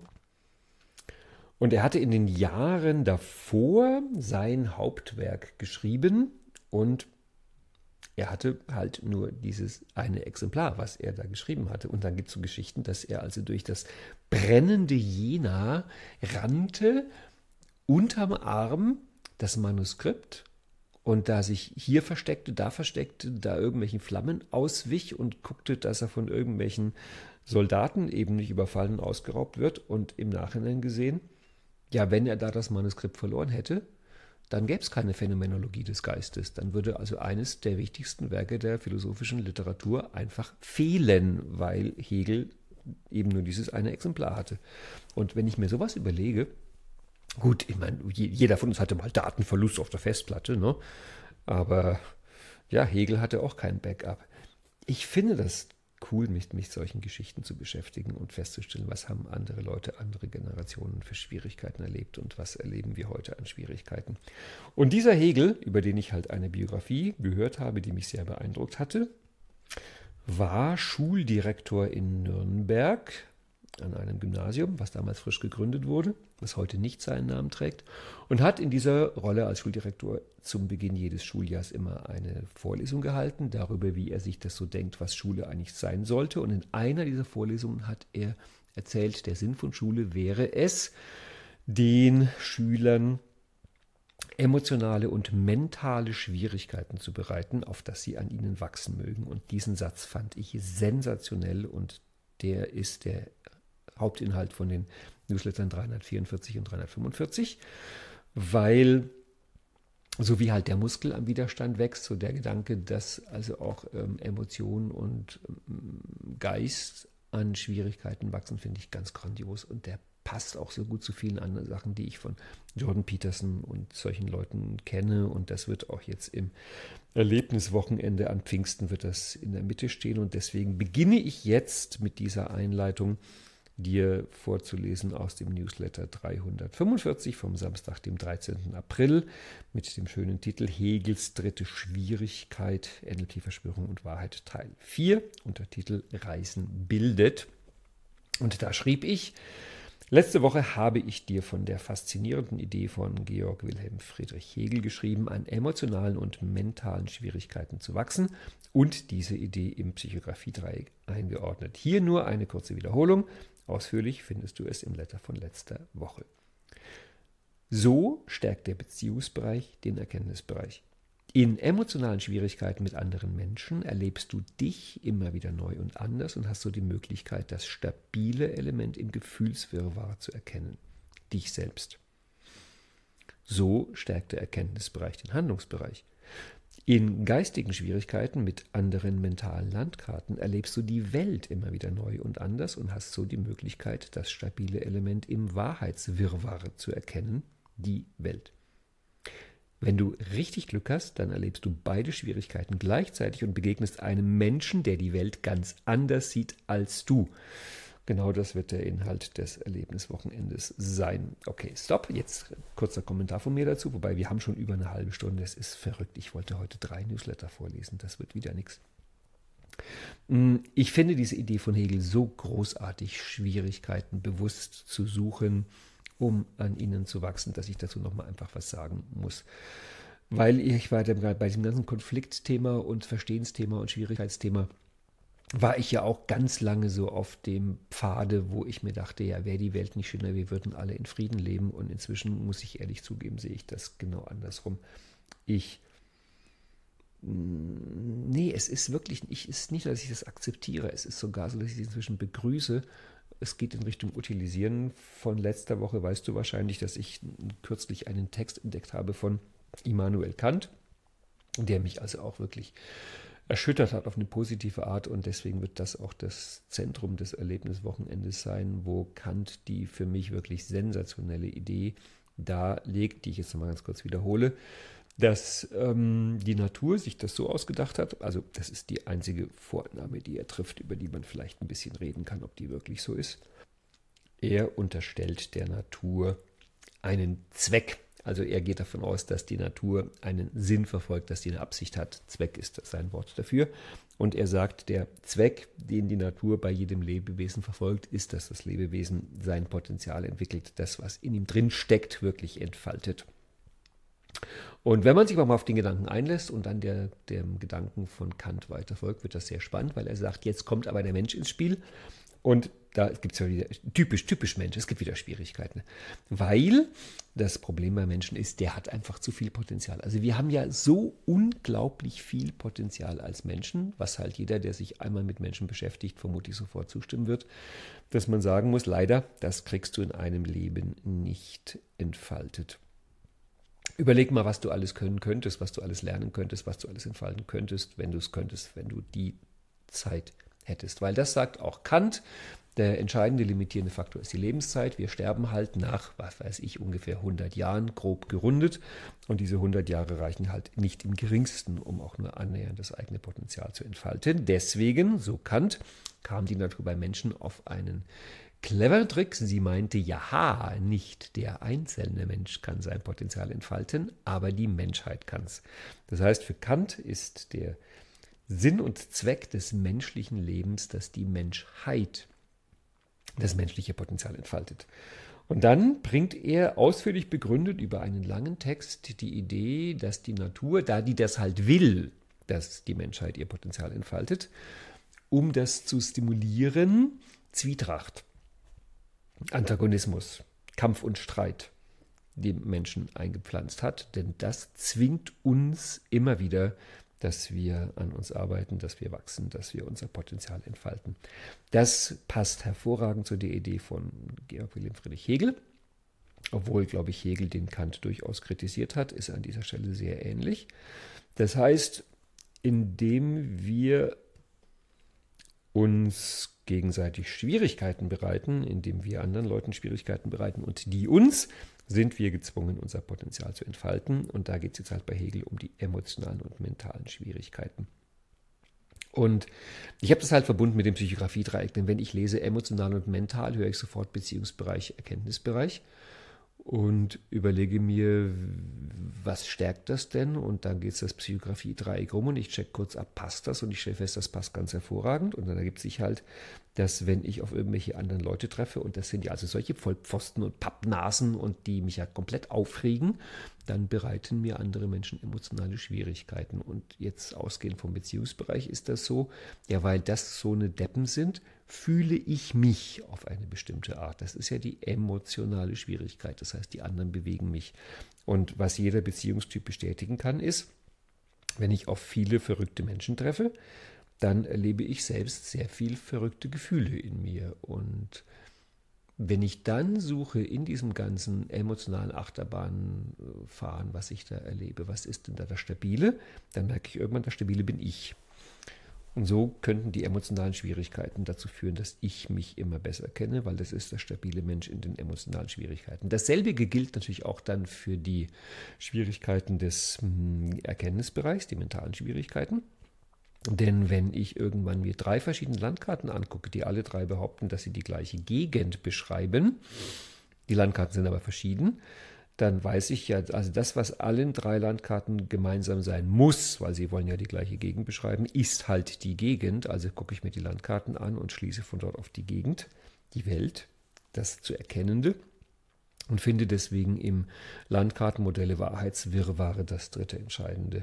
Und er hatte in den Jahren davor sein Hauptwerk geschrieben und er hatte halt nur dieses eine Exemplar, was er da geschrieben hatte. Und dann gibt es so Geschichten, dass er also durch das brennende Jena rannte, unterm Arm das Manuskript und da sich hier versteckte, da versteckte, da irgendwelchen Flammen auswich und guckte, dass er von irgendwelchen Soldaten eben nicht überfallen und ausgeraubt wird. Und im Nachhinein gesehen, Ja, wenn er da das Manuskript verloren hätte, dann gäbe es keine Phänomenologie des Geistes. Dann würde also eines der wichtigsten Werke der philosophischen Literatur einfach fehlen, weil Hegel eben nur dieses eine Exemplar hatte. Und wenn ich mir sowas überlege, gut, ich meine, jeder von uns hatte mal Datenverlust auf der Festplatte, ne? Aber ja, Hegel hatte auch kein Backup. Ich finde das cool, mich mit solchen Geschichten zu beschäftigen und festzustellen, was haben andere Leute, andere Generationen für Schwierigkeiten erlebt und was erleben wir heute an Schwierigkeiten. Und dieser Hegel, über den ich halt eine Biografie gehört habe, die mich sehr beeindruckt hatte, war Schuldirektor in Nürnberg an einem Gymnasium, was damals frisch gegründet wurde, was heute nicht seinen Namen trägt, und hat in dieser Rolle als Schuldirektor zum Beginn jedes Schuljahrs immer eine Vorlesung gehalten, darüber, wie er sich das so denkt, was Schule eigentlich sein sollte. Und in einer dieser Vorlesungen hat er erzählt, der Sinn von Schule wäre es, den Schülern emotionale und mentale Schwierigkeiten zu bereiten, auf dass sie an ihnen wachsen mögen. Und diesen Satz fand ich sensationell und der ist der Hauptinhalt von den Newslettern dreihundertvierundvierzig und dreihundertfünfundvierzig, weil so wie halt der Muskel am Widerstand wächst, so der Gedanke, dass also auch ähm, Emotionen und ähm, Geist an Schwierigkeiten wachsen, finde ich ganz grandios und der passt auch so gut zu vielen anderen Sachen, die ich von Jordan Peterson und solchen Leuten kenne und das wird auch jetzt im Erlebniswochenende an Pfingsten wird das in der Mitte stehen und deswegen beginne ich jetzt mit dieser Einleitung dir vorzulesen aus dem Newsletter dreihundertfünfundvierzig vom Samstag, dem dreizehnten April mit dem schönen Titel Hegels dritte Schwierigkeit, N L P-Verschwörung und Wahrheit Teil vier, Untertitel Reisen bildet. Und da schrieb ich, letzte Woche habe ich dir von der faszinierenden Idee von Georg Wilhelm Friedrich Hegel geschrieben, an emotionalen und mentalen Schwierigkeiten zu wachsen und diese Idee im Psychographie-Dreieck eingeordnet. Hier nur eine kurze Wiederholung. Ausführlich findest du es im Letter von letzter Woche. So stärkt der Beziehungsbereich den Erkenntnisbereich. In emotionalen Schwierigkeiten mit anderen Menschen erlebst du dich immer wieder neu und anders und hast so die Möglichkeit, das stabile Element im Gefühlswirrwarr zu erkennen, dich selbst. So stärkt der Erkenntnisbereich den Handlungsbereich. In geistigen Schwierigkeiten mit anderen mentalen Landkarten erlebst du die Welt immer wieder neu und anders und hast so die Möglichkeit, das stabile Element im Wahrheitswirrwarr zu erkennen, die Welt. Wenn du richtig Glück hast, dann erlebst du beide Schwierigkeiten gleichzeitig und begegnest einem Menschen, der die Welt ganz anders sieht als du. Genau das wird der Inhalt des Erlebniswochenendes sein. Okay, stopp. Jetzt kurzer Kommentar von mir dazu, wobei wir haben schon über eine halbe Stunde. Es ist verrückt. Ich wollte heute drei Newsletter vorlesen. Das wird wieder nichts. Ich finde diese Idee von Hegel so großartig, Schwierigkeiten bewusst zu suchen, um an ihnen zu wachsen, dass ich dazu nochmal einfach was sagen muss. Weil ich war bei diesem ganzen Konfliktthema und Verstehensthema und Schwierigkeitsthema war ich ja auch ganz lange so auf dem Pfade, wo ich mir dachte, ja, wäre die Welt nicht schöner, wir würden alle in Frieden leben. Und inzwischen, muss ich ehrlich zugeben, sehe ich das genau andersrum. Ich, nee, es ist wirklich, ich, ist nicht, dass ich das akzeptiere. Es ist sogar so, dass ich es inzwischen begrüße. Es geht in Richtung Utilisieren. Von letzter Woche weißt du wahrscheinlich, dass ich kürzlich einen Text entdeckt habe von Immanuel Kant, der mich also auch wirklich erschüttert hat auf eine positive Art und deswegen wird das auch das Zentrum des Erlebniswochenendes sein, wo Kant die für mich wirklich sensationelle Idee darlegt, die ich jetzt nochmal ganz kurz wiederhole, dass ähm, die Natur sich das so ausgedacht hat, also das ist die einzige Vorannahme, die er trifft, über die man vielleicht ein bisschen reden kann, ob die wirklich so ist. Er unterstellt der Natur einen Zweck. Also er geht davon aus, dass die Natur einen Sinn verfolgt, dass sie eine Absicht hat. Zweck ist sein Wort dafür. Und er sagt, der Zweck, den die Natur bei jedem Lebewesen verfolgt, ist, dass das Lebewesen sein Potenzial entwickelt, das, was in ihm drin steckt, wirklich entfaltet. Und wenn man sich mal auf den Gedanken einlässt und dann der, dem Gedanken von Kant weiterfolgt, wird das sehr spannend, weil er sagt, jetzt kommt aber der Mensch ins Spiel und da gibt es ja wieder, typisch, typisch Mensch, es gibt wieder Schwierigkeiten. Weil das Problem bei Menschen ist, der hat einfach zu viel Potenzial. Also wir haben ja so unglaublich viel Potenzial als Menschen, was halt jeder, der sich einmal mit Menschen beschäftigt, vermutlich sofort zustimmen wird, dass man sagen muss, leider, das kriegst du in einem Leben nicht entfaltet. Überleg mal, was du alles können könntest, was du alles lernen könntest, was du alles entfalten könntest, wenn du es könntest, wenn du die Zeit hättest. Weil das sagt auch Kant, der entscheidende limitierende Faktor ist die Lebenszeit. Wir sterben halt nach, was weiß ich, ungefähr hundert Jahren, grob gerundet. Und diese hundert Jahre reichen halt nicht im geringsten, um auch nur annähernd das eigene Potenzial zu entfalten. Deswegen, so Kant, kam die Natur bei Menschen auf einen cleveren Trick. Sie meinte, ja, nicht der einzelne Mensch kann sein Potenzial entfalten, aber die Menschheit kann es. Das heißt, für Kant ist der Sinn und Zweck des menschlichen Lebens, dass die Menschheit das menschliche Potenzial entfaltet. Und dann bringt er ausführlich begründet über einen langen Text die Idee, dass die Natur, da die das halt will, dass die Menschheit ihr Potenzial entfaltet, um das zu stimulieren, Zwietracht, Antagonismus, Kampf und Streit dem Menschen eingepflanzt hat. Denn das zwingt uns immer wieder, dass wir an uns arbeiten, dass wir wachsen, dass wir unser Potenzial entfalten. Das passt hervorragend zu der Idee von Georg Wilhelm Friedrich Hegel. Obwohl, glaube ich, Hegel den Kant durchaus kritisiert hat, ist an dieser Stelle sehr ähnlich. Das heißt, indem wir uns gegenseitig Schwierigkeiten bereiten, indem wir anderen Leuten Schwierigkeiten bereiten und die uns, sind wir gezwungen, unser Potenzial zu entfalten. Und da geht es jetzt halt bei Hegel um die emotionalen und mentalen Schwierigkeiten. Und ich habe das halt verbunden mit dem Psychographie-Dreieck, denn wenn ich lese emotional und mental, höre ich sofort Beziehungsbereich, Erkenntnisbereich und überlege mir, was stärkt das denn? Und dann geht es das Psychographie-Dreieck rum und ich check kurz ab, passt das? Und ich stelle fest, das passt ganz hervorragend. Und dann ergibt sich halt, dass wenn ich auf irgendwelche anderen Leute treffe, und das sind ja also solche Vollpfosten und Pappnasen und die mich ja komplett aufregen, dann bereiten mir andere Menschen emotionale Schwierigkeiten. Und jetzt ausgehend vom Beziehungsbereich ist das so, ja, weil das so eine Deppen sind, fühle ich mich auf eine bestimmte Art. Das ist ja die emotionale Schwierigkeit. Das heißt, die anderen bewegen mich. Und was jeder Beziehungstyp bestätigen kann, ist, wenn ich auf viele verrückte Menschen treffe, dann erlebe ich selbst sehr viel verrückte Gefühle in mir. Und wenn ich dann suche in diesem ganzen emotionalen Achterbahnfahren, was ich da erlebe, was ist denn da das Stabile, dann merke ich irgendwann, das Stabile bin ich. Und so könnten die emotionalen Schwierigkeiten dazu führen, dass ich mich immer besser kenne, weil das ist der stabile Mensch in den emotionalen Schwierigkeiten. Dasselbe gilt natürlich auch dann für die Schwierigkeiten des Erkenntnisbereichs, die mentalen Schwierigkeiten. Denn wenn ich irgendwann mir drei verschiedene Landkarten angucke, die alle drei behaupten, dass sie die gleiche Gegend beschreiben, die Landkarten sind aber verschieden, dann weiß ich ja, also das, was allen drei Landkarten gemeinsam sein muss, weil sie wollen ja die gleiche Gegend beschreiben, ist halt die Gegend. Also gucke ich mir die Landkarten an und schließe von dort auf die Gegend, die Welt, das zu Erkennende und finde deswegen im Landkartenmodelle Wahrheitswirrwarr das dritte entscheidende,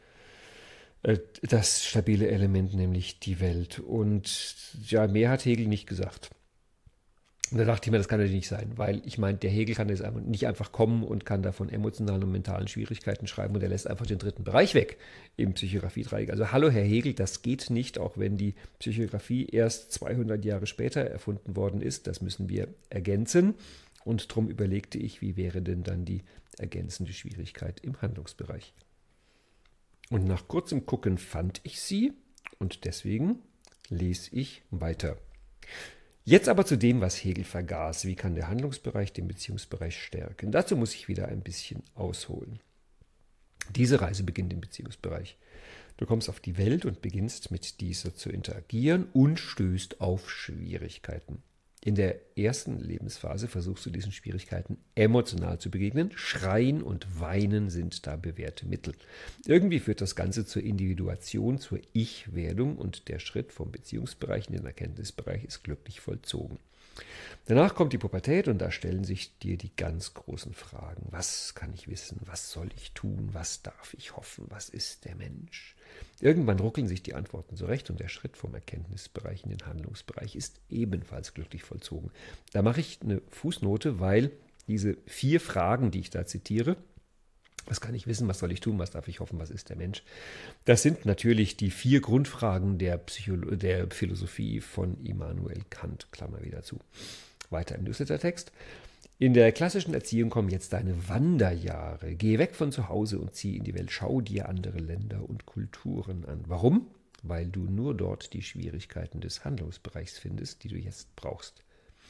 äh, das stabile Element, nämlich die Welt. Und ja, mehr hat Hegel nicht gesagt. Und da dachte ich mir, das kann natürlich nicht sein, weil ich meine, der Hegel kann jetzt einfach nicht einfach kommen und kann da von emotionalen und mentalen Schwierigkeiten schreiben und er lässt einfach den dritten Bereich weg im Psychographie-Dreieck. Also hallo Herr Hegel, das geht nicht, auch wenn die Psychographie erst zweihundert Jahre später erfunden worden ist. Das müssen wir ergänzen und darum überlegte ich, wie wäre denn dann die ergänzende Schwierigkeit im Handlungsbereich. Und nach kurzem Gucken fand ich sie und deswegen lese ich weiter. Jetzt aber zu dem, was Hegel vergaß. Wie kann der Handlungsbereich den Beziehungsbereich stärken? Dazu muss ich wieder ein bisschen ausholen. Diese Reise beginnt im Beziehungsbereich. Du kommst auf die Welt und beginnst mit dieser zu interagieren und stößt auf Schwierigkeiten. In der ersten Lebensphase versuchst du diesen Schwierigkeiten emotional zu begegnen. Schreien und Weinen sind da bewährte Mittel. Irgendwie führt das Ganze zur Individuation, zur Ich-Werdung und der Schritt vom Beziehungsbereich in den Erkenntnisbereich ist glücklich vollzogen. Danach kommt die Pubertät und da stellen sich dir die ganz großen Fragen. Was kann ich wissen? Was soll ich tun? Was darf ich hoffen? Was ist der Mensch? Irgendwann ruckeln sich die Antworten zurecht und der Schritt vom Erkenntnisbereich in den Handlungsbereich ist ebenfalls glücklich vollzogen. Da mache ich eine Fußnote, weil diese vier Fragen, die ich da zitiere, was kann ich wissen, was soll ich tun, was darf ich hoffen, was ist der Mensch? Das sind natürlich die vier Grundfragen der, Psycholo- der Philosophie von Immanuel Kant, Klammer wieder zu. Weiter im Newsletter-Text. In der klassischen Erziehung kommen jetzt deine Wanderjahre. Geh weg von zu Hause und zieh in die Welt. Schau dir andere Länder und Kulturen an. Warum? Weil du nur dort die Schwierigkeiten des Handlungsbereichs findest, die du jetzt brauchst.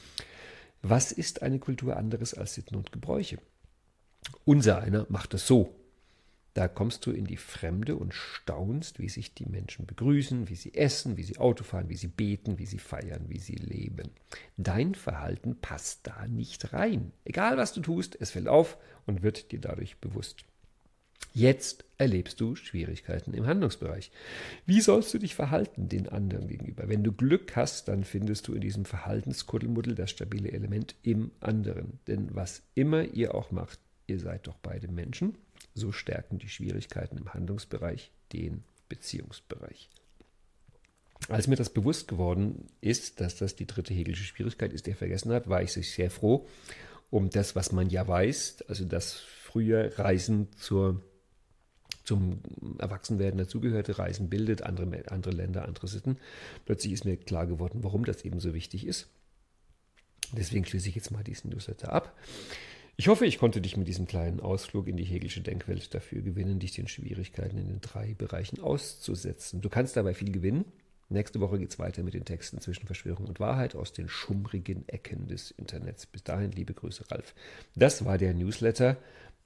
Was ist eine Kultur anderes als Sitten und Gebräuche? Unser einer macht es so. Da kommst du in die Fremde und staunst, wie sich die Menschen begrüßen, wie sie essen, wie sie Auto fahren, wie sie beten, wie sie feiern, wie sie leben. Dein Verhalten passt da nicht rein. Egal was du tust, es fällt auf und wird dir dadurch bewusst. Jetzt erlebst du Schwierigkeiten im Handlungsbereich. Wie sollst du dich verhalten den anderen gegenüber? Wenn du Glück hast, dann findest du in diesem Verhaltenskuddelmuddel das stabile Element im anderen. Denn was immer ihr auch macht, ihr seid doch beide Menschen. So stärken die Schwierigkeiten im Handlungsbereich den Beziehungsbereich. Als mir das bewusst geworden ist, dass das die dritte Hegelische Schwierigkeit ist, die er vergessen hat, war ich sehr froh um das, was man ja weiß, also dass früher Reisen zur, zum Erwachsenwerden dazugehörte, Reisen bildet, andere, andere Länder, andere Sitten. Plötzlich ist mir klar geworden, warum das eben so wichtig ist. Deswegen schließe ich jetzt mal diesen Newsletter ab. Ich hoffe, ich konnte dich mit diesem kleinen Ausflug in die Hegelische Denkwelt dafür gewinnen, dich den Schwierigkeiten in den drei Bereichen auszusetzen. Du kannst dabei viel gewinnen. Nächste Woche geht es weiter mit den Texten zwischen Verschwörung und Wahrheit aus den schummrigen Ecken des Internets. Bis dahin, liebe Grüße, Ralf. Das war der Newsletter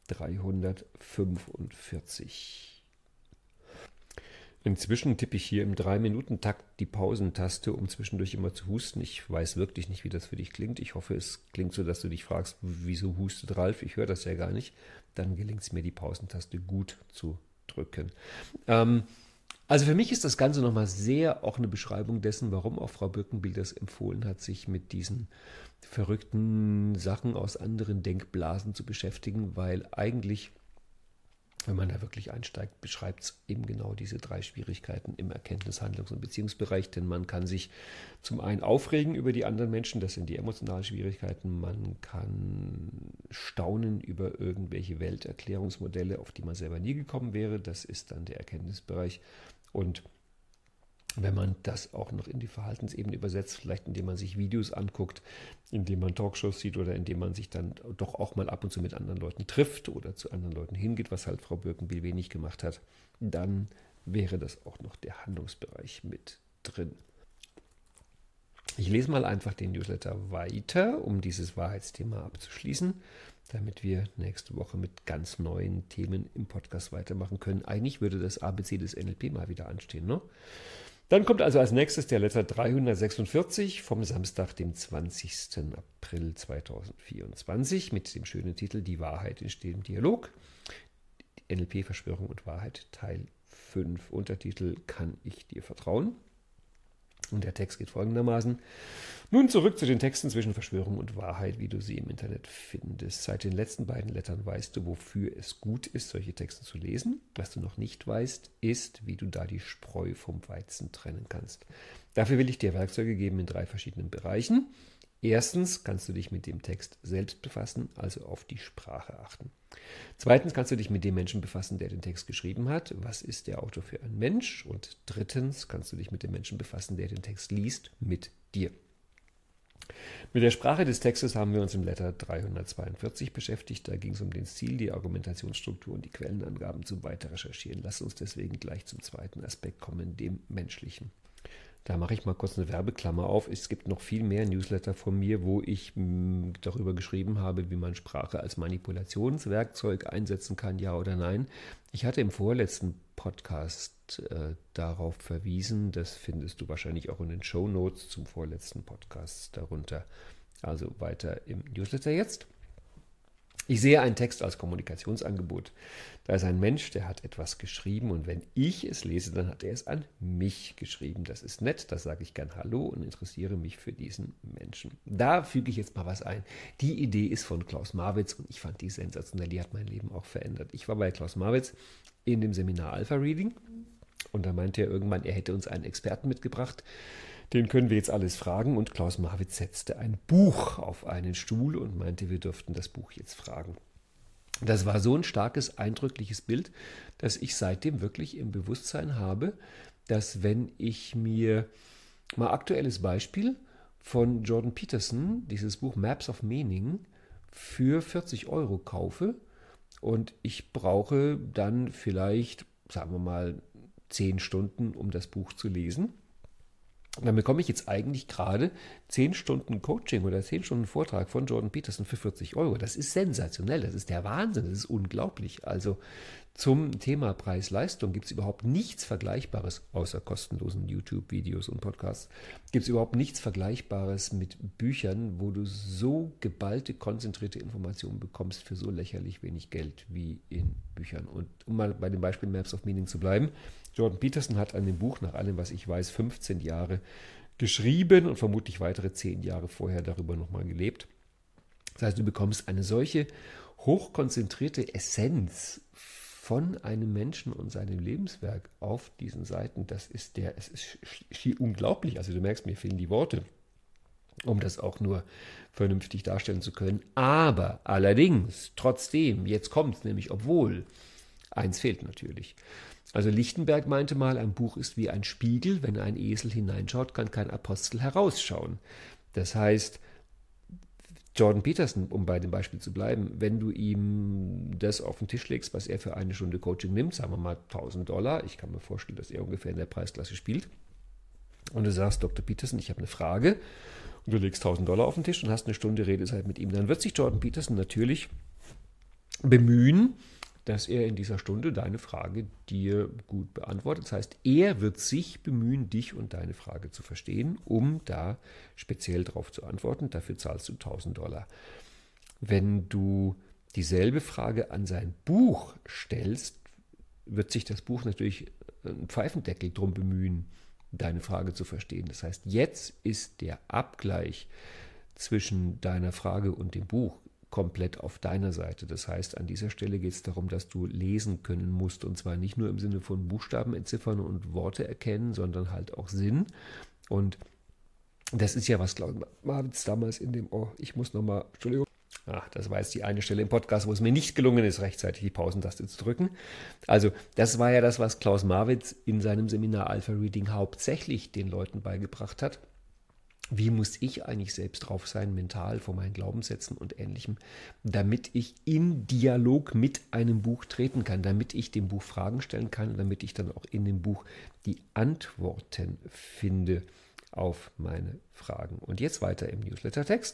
dreihundertfünfundvierzig. Inzwischen tippe ich hier im drei Minuten Takt die Pausentaste, um zwischendurch immer zu husten. Ich weiß wirklich nicht, wie das für dich klingt. Ich hoffe, es klingt so, dass du dich fragst, wieso hustet Ralf? Ich höre das ja gar nicht. Dann gelingt es mir, die Pausentaste gut zu drücken. Ähm, also für mich ist das Ganze nochmal sehr auch eine Beschreibung dessen, warum auch Frau Birkenbiel das empfohlen hat, sich mit diesen verrückten Sachen aus anderen Denkblasen zu beschäftigen, weil eigentlich, wenn man da wirklich einsteigt, beschreibt es eben genau diese drei Schwierigkeiten im Erkenntnis-, Handlungs- und Beziehungsbereich. Denn man kann sich zum einen aufregen über die anderen Menschen, das sind die emotionalen Schwierigkeiten. Man kann staunen über irgendwelche Welterklärungsmodelle, auf die man selber nie gekommen wäre. Das ist dann der Erkenntnisbereich. Und wenn man das auch noch in die Verhaltensebene übersetzt, vielleicht indem man sich Videos anguckt, indem man Talkshows sieht oder indem man sich dann doch auch mal ab und zu mit anderen Leuten trifft oder zu anderen Leuten hingeht, was halt Frau Birkenbiel wenig gemacht hat, dann wäre das auch noch der Handlungsbereich mit drin. Ich lese mal einfach den Newsletter weiter, um dieses Wahrheitsthema abzuschließen, damit wir nächste Woche mit ganz neuen Themen im Podcast weitermachen können. Eigentlich würde das A B C des N L P mal wieder anstehen, ne? Dann kommt also als nächstes der Letter dreihundertsechsundvierzig vom Samstag, dem zwanzigsten April zweitausendvierundzwanzig mit dem schönen Titel Die Wahrheit entsteht im Dialog. N L P, Verschwörung und Wahrheit, Teil fünf. Untertitel Kann ich dir vertrauen? Und der Text geht folgendermaßen. Nun zurück zu den Texten zwischen Verschwörung und Wahrheit, wie du sie im Internet findest. Seit den letzten beiden Lettern weißt du, wofür es gut ist, solche Texte zu lesen. Was du noch nicht weißt, ist, wie du da die Spreu vom Weizen trennen kannst. Dafür will ich dir Werkzeuge geben in drei verschiedenen Bereichen. Erstens kannst du dich mit dem Text selbst befassen, also auf die Sprache achten. Zweitens kannst du dich mit dem Menschen befassen, der den Text geschrieben hat. Was ist der Autor für ein Mensch? Und drittens kannst du dich mit dem Menschen befassen, der den Text liest, mit dir. Mit der Sprache des Textes haben wir uns im Letter dreihundertzweiundvierzig beschäftigt. Da ging es um den Stil, die Argumentationsstruktur und die Quellenangaben zum Weiter recherchieren. Lass uns deswegen gleich zum zweiten Aspekt kommen, dem menschlichen. Da mache ich mal kurz eine Werbeklammer auf. Es gibt noch viel mehr Newsletter von mir, wo ich mh, darüber geschrieben habe, wie man Sprache als Manipulationswerkzeug einsetzen kann, ja oder nein. Ich hatte im vorletzten Podcast äh, darauf verwiesen. Das findest du wahrscheinlich auch in den Shownotes zum vorletzten Podcast darunter. Also weiter im Newsletter jetzt. Ich sehe einen Text als Kommunikationsangebot. Da ist ein Mensch, der hat etwas geschrieben und wenn ich es lese, dann hat er es an mich geschrieben. Das ist nett, das sage ich gern Hallo und interessiere mich für diesen Menschen. Da füge ich jetzt mal was ein. Die Idee ist von Klaus Marwitz und ich fand die sensationell, die hat mein Leben auch verändert. Ich war bei Klaus Marwitz in dem Seminar Alpha Reading und da meinte er irgendwann, er hätte uns einen Experten mitgebracht. Den können wir jetzt alles fragen und Klaus Marwitz setzte ein Buch auf einen Stuhl und meinte, wir dürften das Buch jetzt fragen. Das war so ein starkes, eindrückliches Bild, dass ich seitdem wirklich im Bewusstsein habe, dass wenn ich mir mal aktuelles Beispiel von Jordan Peterson, dieses Buch Maps of Meaning, für vierzig Euro kaufe und ich brauche dann vielleicht, sagen wir mal, zehn Stunden, um das Buch zu lesen. Und dann bekomme ich jetzt eigentlich gerade zehn Stunden Coaching oder zehn Stunden Vortrag von Jordan Peterson für vierzig Euro. Das ist sensationell, das ist der Wahnsinn, das ist unglaublich. Also zum Thema Preis-Leistung gibt es überhaupt nichts Vergleichbares, außer kostenlosen YouTube-Videos und Podcasts, gibt es überhaupt nichts Vergleichbares mit Büchern, wo du so geballte, konzentrierte Informationen bekommst für so lächerlich wenig Geld wie in Büchern. Und um mal bei dem Beispiel Maps of Meaning zu bleiben, Jordan Peterson hat an dem Buch, nach allem, was ich weiß, fünfzehn Jahre geschrieben und vermutlich weitere zehn Jahre vorher darüber nochmal gelebt. Das heißt, du bekommst eine solche hochkonzentrierte Essenz von einem Menschen und seinem Lebenswerk auf diesen Seiten. Das ist der, es ist schier unglaublich. Also du merkst, mir fehlen die Worte, um das auch nur vernünftig darstellen zu können. Aber allerdings, trotzdem, jetzt kommt es nämlich, obwohl, eins fehlt natürlich. Also Lichtenberg meinte mal, ein Buch ist wie ein Spiegel. Wenn ein Esel hineinschaut, kann kein Apostel herausschauen. Das heißt, Jordan Peterson, um bei dem Beispiel zu bleiben, wenn du ihm das auf den Tisch legst, was er für eine Stunde Coaching nimmt, sagen wir mal tausend Dollar, ich kann mir vorstellen, dass er ungefähr in der Preisklasse spielt, und du sagst, Doktor Peterson, ich habe eine Frage, und du legst tausend Dollar auf den Tisch und hast eine Stunde Redezeit mit ihm, dann wird sich Jordan Peterson natürlich bemühen, dass er in dieser Stunde deine Frage dir gut beantwortet. Das heißt, er wird sich bemühen, dich und deine Frage zu verstehen, um da speziell drauf zu antworten. Dafür zahlst du tausend Dollar. Wenn du dieselbe Frage an sein Buch stellst, wird sich das Buch natürlich einen Pfeifendeckel drum bemühen, deine Frage zu verstehen. Das heißt, jetzt ist der Abgleich zwischen deiner Frage und dem Buch komplett auf deiner Seite. Das heißt, an dieser Stelle geht es darum, dass du lesen können musst, und zwar nicht nur im Sinne von Buchstaben entziffern und Worte erkennen, sondern halt auch Sinn. Und das ist ja was, glaube ich, Marwitz damals in dem, oh, ich muss nochmal, Entschuldigung, ach, das war jetzt die eine Stelle im Podcast, wo es mir nicht gelungen ist, rechtzeitig die Pausentaste zu drücken. Also das war ja das, was Klaus Marwitz in seinem Seminar Alpha Reading hauptsächlich den Leuten beigebracht hat. Wie muss ich eigentlich selbst drauf sein, mental, vor meinen Glaubenssätzen und Ähnlichem, damit ich in Dialog mit einem Buch treten kann, damit ich dem Buch Fragen stellen kann, damit ich dann auch in dem Buch die Antworten finde auf meine Fragen. Und jetzt weiter im Newsletter-Text.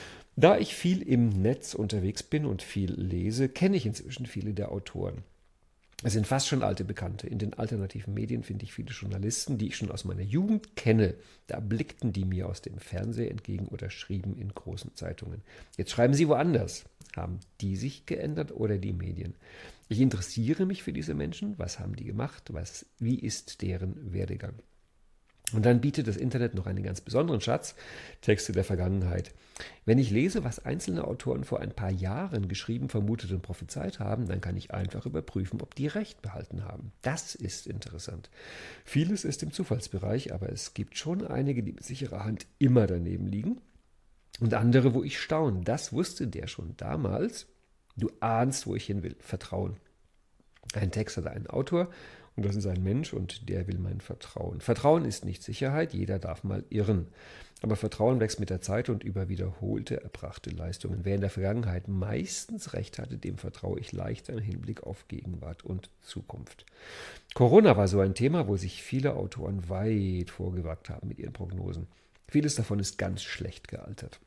Da ich viel im Netz unterwegs bin und viel lese, kenne ich inzwischen viele der Autoren. Es sind fast schon alte Bekannte. In den alternativen Medien finde ich viele Journalisten, die ich schon aus meiner Jugend kenne. Da blickten die mir aus dem Fernseher entgegen oder schrieben in großen Zeitungen. Jetzt schreiben sie woanders. Haben die sich geändert oder die Medien? Ich interessiere mich für diese Menschen. Was haben die gemacht? Was, wie ist deren Werdegang? Und dann bietet das Internet noch einen ganz besonderen Schatz, Texte der Vergangenheit. Wenn ich lese, was einzelne Autoren vor ein paar Jahren geschrieben, vermutet und prophezeit haben, dann kann ich einfach überprüfen, ob die Recht behalten haben. Das ist interessant. Vieles ist im Zufallsbereich, aber es gibt schon einige, die mit sicherer Hand immer daneben liegen. Und andere, wo ich staune. Das wusste der schon damals. Du ahnst, wo ich hin will. Vertrauen. Ein Text hat einen Autor. Und das ist ein Mensch und der will mein Vertrauen. Vertrauen ist nicht Sicherheit, jeder darf mal irren. Aber Vertrauen wächst mit der Zeit und über wiederholte erbrachte Leistungen. Wer in der Vergangenheit meistens recht hatte, dem vertraue ich leichter im Hinblick auf Gegenwart und Zukunft. Corona war so ein Thema, wo sich viele Autoren weit vorgewagt haben mit ihren Prognosen. Vieles davon ist ganz schlecht gealtert.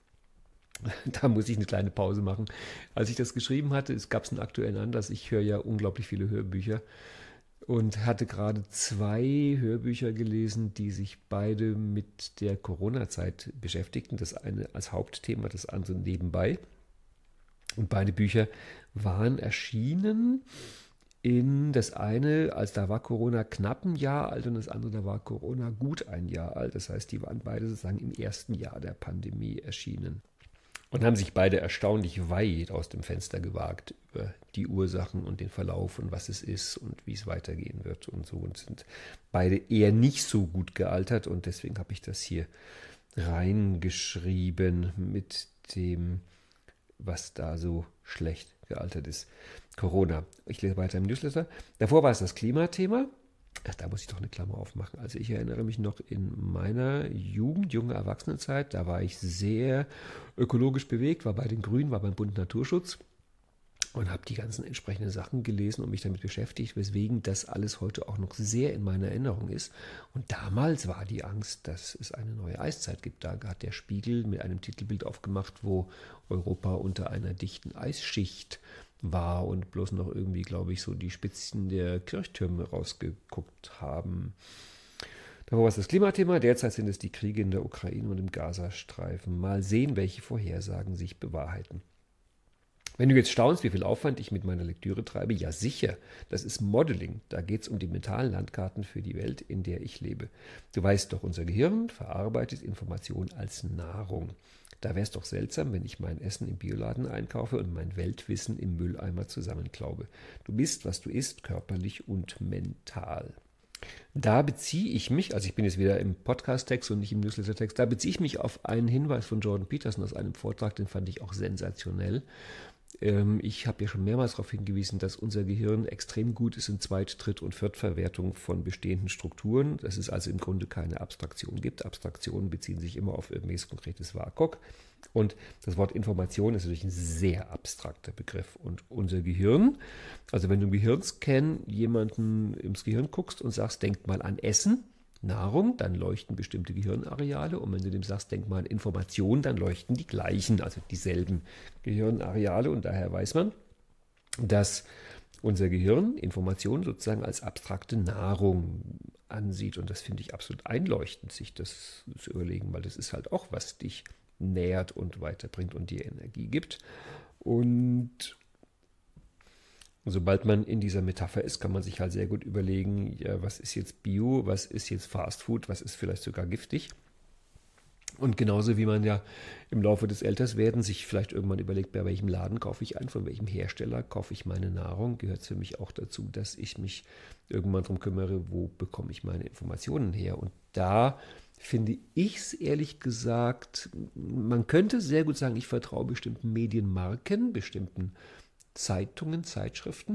Da muss ich eine kleine Pause machen. Als ich das geschrieben hatte, es gab einen aktuellen Anlass. Ich höre ja unglaublich viele Hörbücher. Und hatte gerade zwei Hörbücher gelesen, die sich beide mit der Corona-Zeit beschäftigten. Das eine als Hauptthema, das andere nebenbei. Und beide Bücher waren erschienen in das eine, als da war Corona knapp ein Jahr alt und das andere, da war Corona gut ein Jahr alt. Das heißt, die waren beide sozusagen im ersten Jahr der Pandemie erschienen und haben sich beide erstaunlich weit aus dem Fenster gewagt über die Ursachen und den Verlauf und was es ist und wie es weitergehen wird und so, und sind beide eher nicht so gut gealtert, und deswegen habe ich das hier reingeschrieben mit dem, was da so schlecht gealtert ist. Corona. Ich lese weiter im Newsletter. Davor war es das Klimathema. Ach, da muss ich doch eine Klammer aufmachen. Also ich erinnere mich noch in meiner Jugend, junge Erwachsenenzeit, da war ich sehr ökologisch bewegt, war bei den Grünen, war beim Bund Naturschutz und habe die ganzen entsprechenden Sachen gelesen und mich damit beschäftigt, weswegen das alles heute auch noch sehr in meiner Erinnerung ist. Und damals war die Angst, dass es eine neue Eiszeit gibt. Da hat der Spiegel mit einem Titelbild aufgemacht, wo Europa unter einer dichten Eisschicht war und bloß noch irgendwie, glaube ich, so die Spitzen der Kirchtürme rausgeguckt haben. Davor war es das Klimathema. Derzeit sind es die Kriege in der Ukraine und im Gazastreifen. Mal sehen, welche Vorhersagen sich bewahrheiten. Wenn du jetzt staunst, wie viel Aufwand ich mit meiner Lektüre treibe, ja sicher, das ist Modeling. Da geht es um die mentalen Landkarten für die Welt, in der ich lebe. Du weißt doch, unser Gehirn verarbeitet Information als Nahrung. Da wäre es doch seltsam, wenn ich mein Essen im Bioladen einkaufe und mein Weltwissen im Mülleimer zusammenklaube. Du bist, was du isst, körperlich und mental. Da beziehe ich mich, also ich bin jetzt wieder im Podcast-Text und nicht im Newsletter-Text, da beziehe ich mich auf einen Hinweis von Jordan Peterson aus einem Vortrag, den fand ich auch sensationell. Ich habe ja schon mehrmals darauf hingewiesen, dass unser Gehirn extrem gut ist in Zweit-, Dritt- und Viertverwertung von bestehenden Strukturen, dass es also im Grunde keine Abstraktion gibt. Abstraktionen beziehen sich immer auf irgendwelches konkretes W A K O K. Und das Wort Information ist natürlich ein sehr abstrakter Begriff. Und unser Gehirn, also wenn du im Gehirnscan jemanden ins Gehirn guckst und sagst, denk mal an Essen, Nahrung, dann leuchten bestimmte Gehirnareale, und wenn du dem sagst, denk mal an Information, dann leuchten die gleichen, also dieselben Gehirnareale, und daher weiß man, dass unser Gehirn Informationen sozusagen als abstrakte Nahrung ansieht, und das finde ich absolut einleuchtend, sich das zu überlegen, weil das ist halt auch, was dich nährt und weiterbringt und dir Energie gibt. Und sobald man in dieser Metapher ist, kann man sich halt sehr gut überlegen, ja, was ist jetzt Bio, was ist jetzt Fast Food, was ist vielleicht sogar giftig. Und genauso wie man ja im Laufe des Älterswerdens sich vielleicht irgendwann überlegt, bei welchem Laden kaufe ich ein, von welchem Hersteller kaufe ich meine Nahrung, gehört es für mich auch dazu, dass ich mich irgendwann darum kümmere, wo bekomme ich meine Informationen her. Und da finde ich es ehrlich gesagt, man könnte sehr gut sagen, ich vertraue bestimmten Medienmarken, bestimmten Zeitungen, Zeitschriften.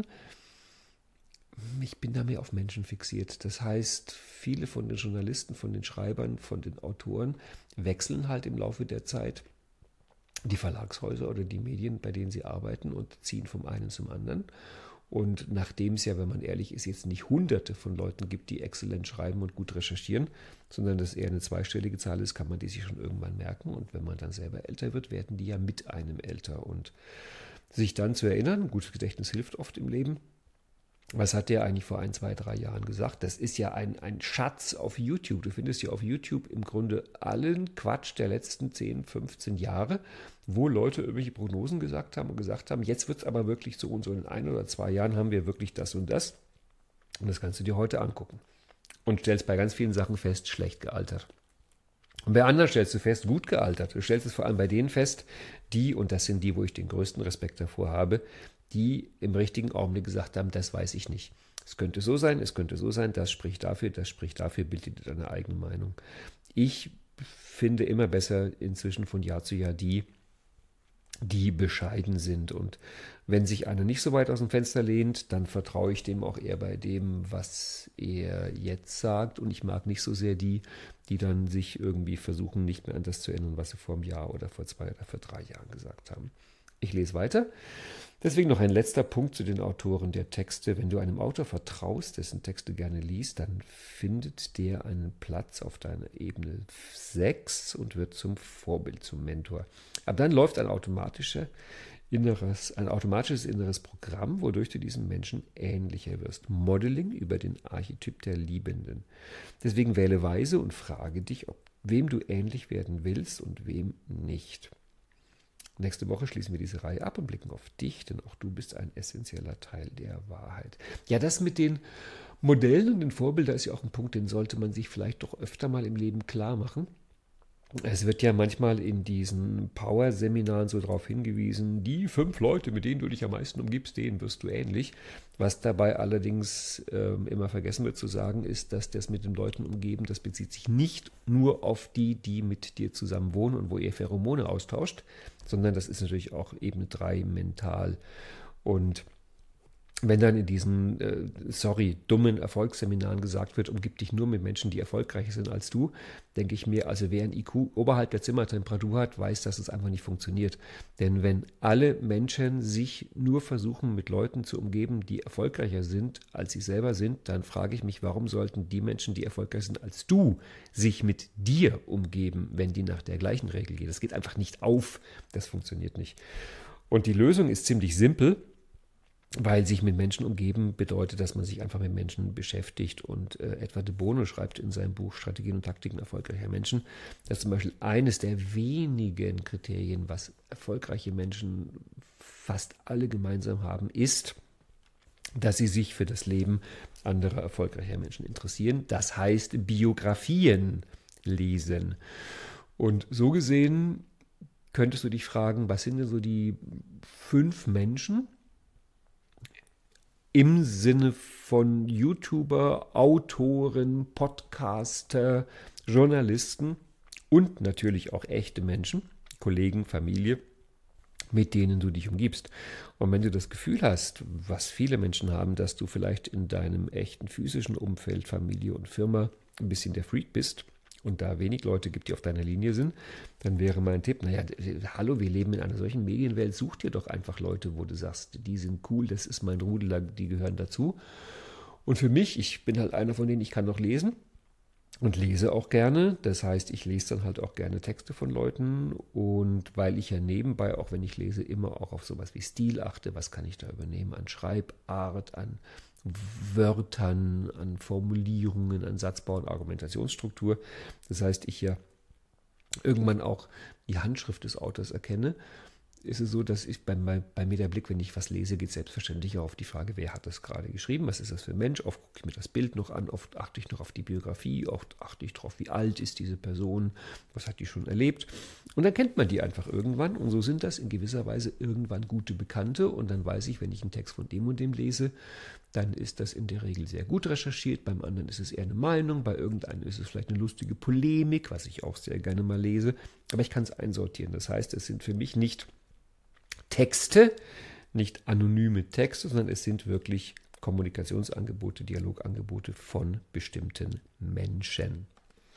Ich bin da mehr auf Menschen fixiert. Das heißt, viele von den Journalisten, von den Schreibern, von den Autoren wechseln halt im Laufe der Zeit die Verlagshäuser oder die Medien, bei denen sie arbeiten, und ziehen vom einen zum anderen. Und nachdem es ja, wenn man ehrlich ist, jetzt nicht hunderte von Leuten gibt, die exzellent schreiben und gut recherchieren, sondern das eher eine zweistellige Zahl ist, kann man die sich schon irgendwann merken. Und wenn man dann selber älter wird, werden die ja mit einem älter. Und sich dann zu erinnern, ein gutes Gedächtnis hilft oft im Leben. Was hat der eigentlich vor ein, zwei, drei Jahren gesagt? Das ist ja ein, ein Schatz auf YouTube. Du findest ja auf YouTube im Grunde allen Quatsch der letzten zehn, fünfzehn Jahre, wo Leute irgendwelche Prognosen gesagt haben und gesagt haben, jetzt wird es aber wirklich so und so, in ein oder zwei Jahren haben wir wirklich das und das. Und das kannst du dir heute angucken. Und stellst bei ganz vielen Sachen fest, schlecht gealtert. Und bei anderen stellst du fest, gut gealtert. Du stellst es vor allem bei denen fest, die, und das sind die, wo ich den größten Respekt davor habe, die im richtigen Augenblick gesagt haben, das weiß ich nicht. Es könnte so sein, es könnte so sein, das spricht dafür, das spricht dafür, bilde dir deine eigene Meinung. Ich finde immer besser inzwischen von Jahr zu Jahr die, die bescheiden sind. Und wenn sich einer nicht so weit aus dem Fenster lehnt, dann vertraue ich dem auch eher bei dem, was er jetzt sagt. Und ich mag nicht so sehr die, die dann sich irgendwie versuchen, nicht mehr an das zu erinnern, was sie vor einem Jahr oder vor zwei oder vor drei Jahren gesagt haben. Ich lese weiter. Deswegen noch ein letzter Punkt zu den Autoren der Texte. Wenn du einem Autor vertraust, dessen Texte gerne liest, dann findet der einen Platz auf deiner Ebene sechs und wird zum Vorbild, zum Mentor. Ab dann läuft ein, automatischer inneres, ein automatisches inneres Programm, wodurch du diesem Menschen ähnlicher wirst. Modeling über den Archetyp der Liebenden. Deswegen wähle weise und frage dich, ob wem du ähnlich werden willst und wem nicht. Nächste Woche schließen wir diese Reihe ab und blicken auf dich, denn auch du bist ein essentieller Teil der Wahrheit. Ja, das mit den Modellen und den Vorbildern ist ja auch ein Punkt, den sollte man sich vielleicht doch öfter mal im Leben klar machen. Es wird ja manchmal in diesen Power-Seminaren so darauf hingewiesen, die fünf Leute, mit denen du dich am meisten umgibst, denen wirst du ähnlich. Was dabei allerdings äh, immer vergessen wird zu sagen, ist, dass das mit den Leuten umgeben, das bezieht sich nicht nur auf die, die mit dir zusammen wohnen und wo ihr Pheromone austauscht, sondern das ist natürlich auch Ebene drei mental. Und wenn dann in diesen, äh, sorry, dummen Erfolgsseminaren gesagt wird, umgib dich nur mit Menschen, die erfolgreicher sind als du, denke ich mir, also wer ein I Q oberhalb der Zimmertemperatur hat, weiß, dass es einfach nicht funktioniert. Denn wenn alle Menschen sich nur versuchen, mit Leuten zu umgeben, die erfolgreicher sind, als sie selber sind, dann frage ich mich, warum sollten die Menschen, die erfolgreicher sind als du, sich mit dir umgeben, wenn die nach der gleichen Regel gehen. Das geht einfach nicht auf. Das funktioniert nicht. Und die Lösung ist ziemlich simpel. Weil sich mit Menschen umgeben bedeutet, dass man sich einfach mit Menschen beschäftigt. Und äh, Edward de Bono schreibt in seinem Buch Strategien und Taktiken erfolgreicher Menschen, dass zum Beispiel eines der wenigen Kriterien, was erfolgreiche Menschen fast alle gemeinsam haben, ist, dass sie sich für das Leben anderer erfolgreicher Menschen interessieren. Das heißt, Biografien lesen. Und so gesehen könntest du dich fragen, was sind denn so die fünf Menschen, im Sinne von YouTuber, Autoren, Podcaster, Journalisten und natürlich auch echte Menschen, Kollegen, Familie, mit denen du dich umgibst. Und wenn du das Gefühl hast, was viele Menschen haben, dass du vielleicht in deinem echten physischen Umfeld, Familie und Firma ein bisschen der Freak bist und da wenig Leute gibt, die auf deiner Linie sind, dann wäre mein Tipp, naja, hallo, wir leben in einer solchen Medienwelt, such dir doch einfach Leute, wo du sagst, die sind cool, das ist mein Rudel, die gehören dazu. Und für mich, ich bin halt einer von denen, ich kann noch lesen und lese auch gerne. Das heißt, ich lese dann halt auch gerne Texte von Leuten und weil ich ja nebenbei, auch wenn ich lese, immer auch auf sowas wie Stil achte, was kann ich da übernehmen an Schreibart, an Wörtern, an Formulierungen, an Satzbau und Argumentationsstruktur. Das heißt, ich ja irgendwann auch die Handschrift des Autors erkenne, ist es so, dass ich bei, bei, bei mir der Blick, wenn ich was lese, geht selbstverständlich auch auf die Frage, wer hat das gerade geschrieben, was ist das für ein Mensch, oft gucke ich mir das Bild noch an, oft achte ich noch auf die Biografie, oft achte ich darauf, wie alt ist diese Person, was hat die schon erlebt und dann kennt man die einfach irgendwann und so sind das in gewisser Weise irgendwann gute Bekannte und dann weiß ich, wenn ich einen Text von dem und dem lese, dann ist das in der Regel sehr gut recherchiert, beim anderen ist es eher eine Meinung, bei irgendeinem ist es vielleicht eine lustige Polemik, was ich auch sehr gerne mal lese, aber ich kann es einsortieren, das heißt, es sind für mich nicht Texte, nicht anonyme Texte, sondern es sind wirklich Kommunikationsangebote, Dialogangebote von bestimmten Menschen.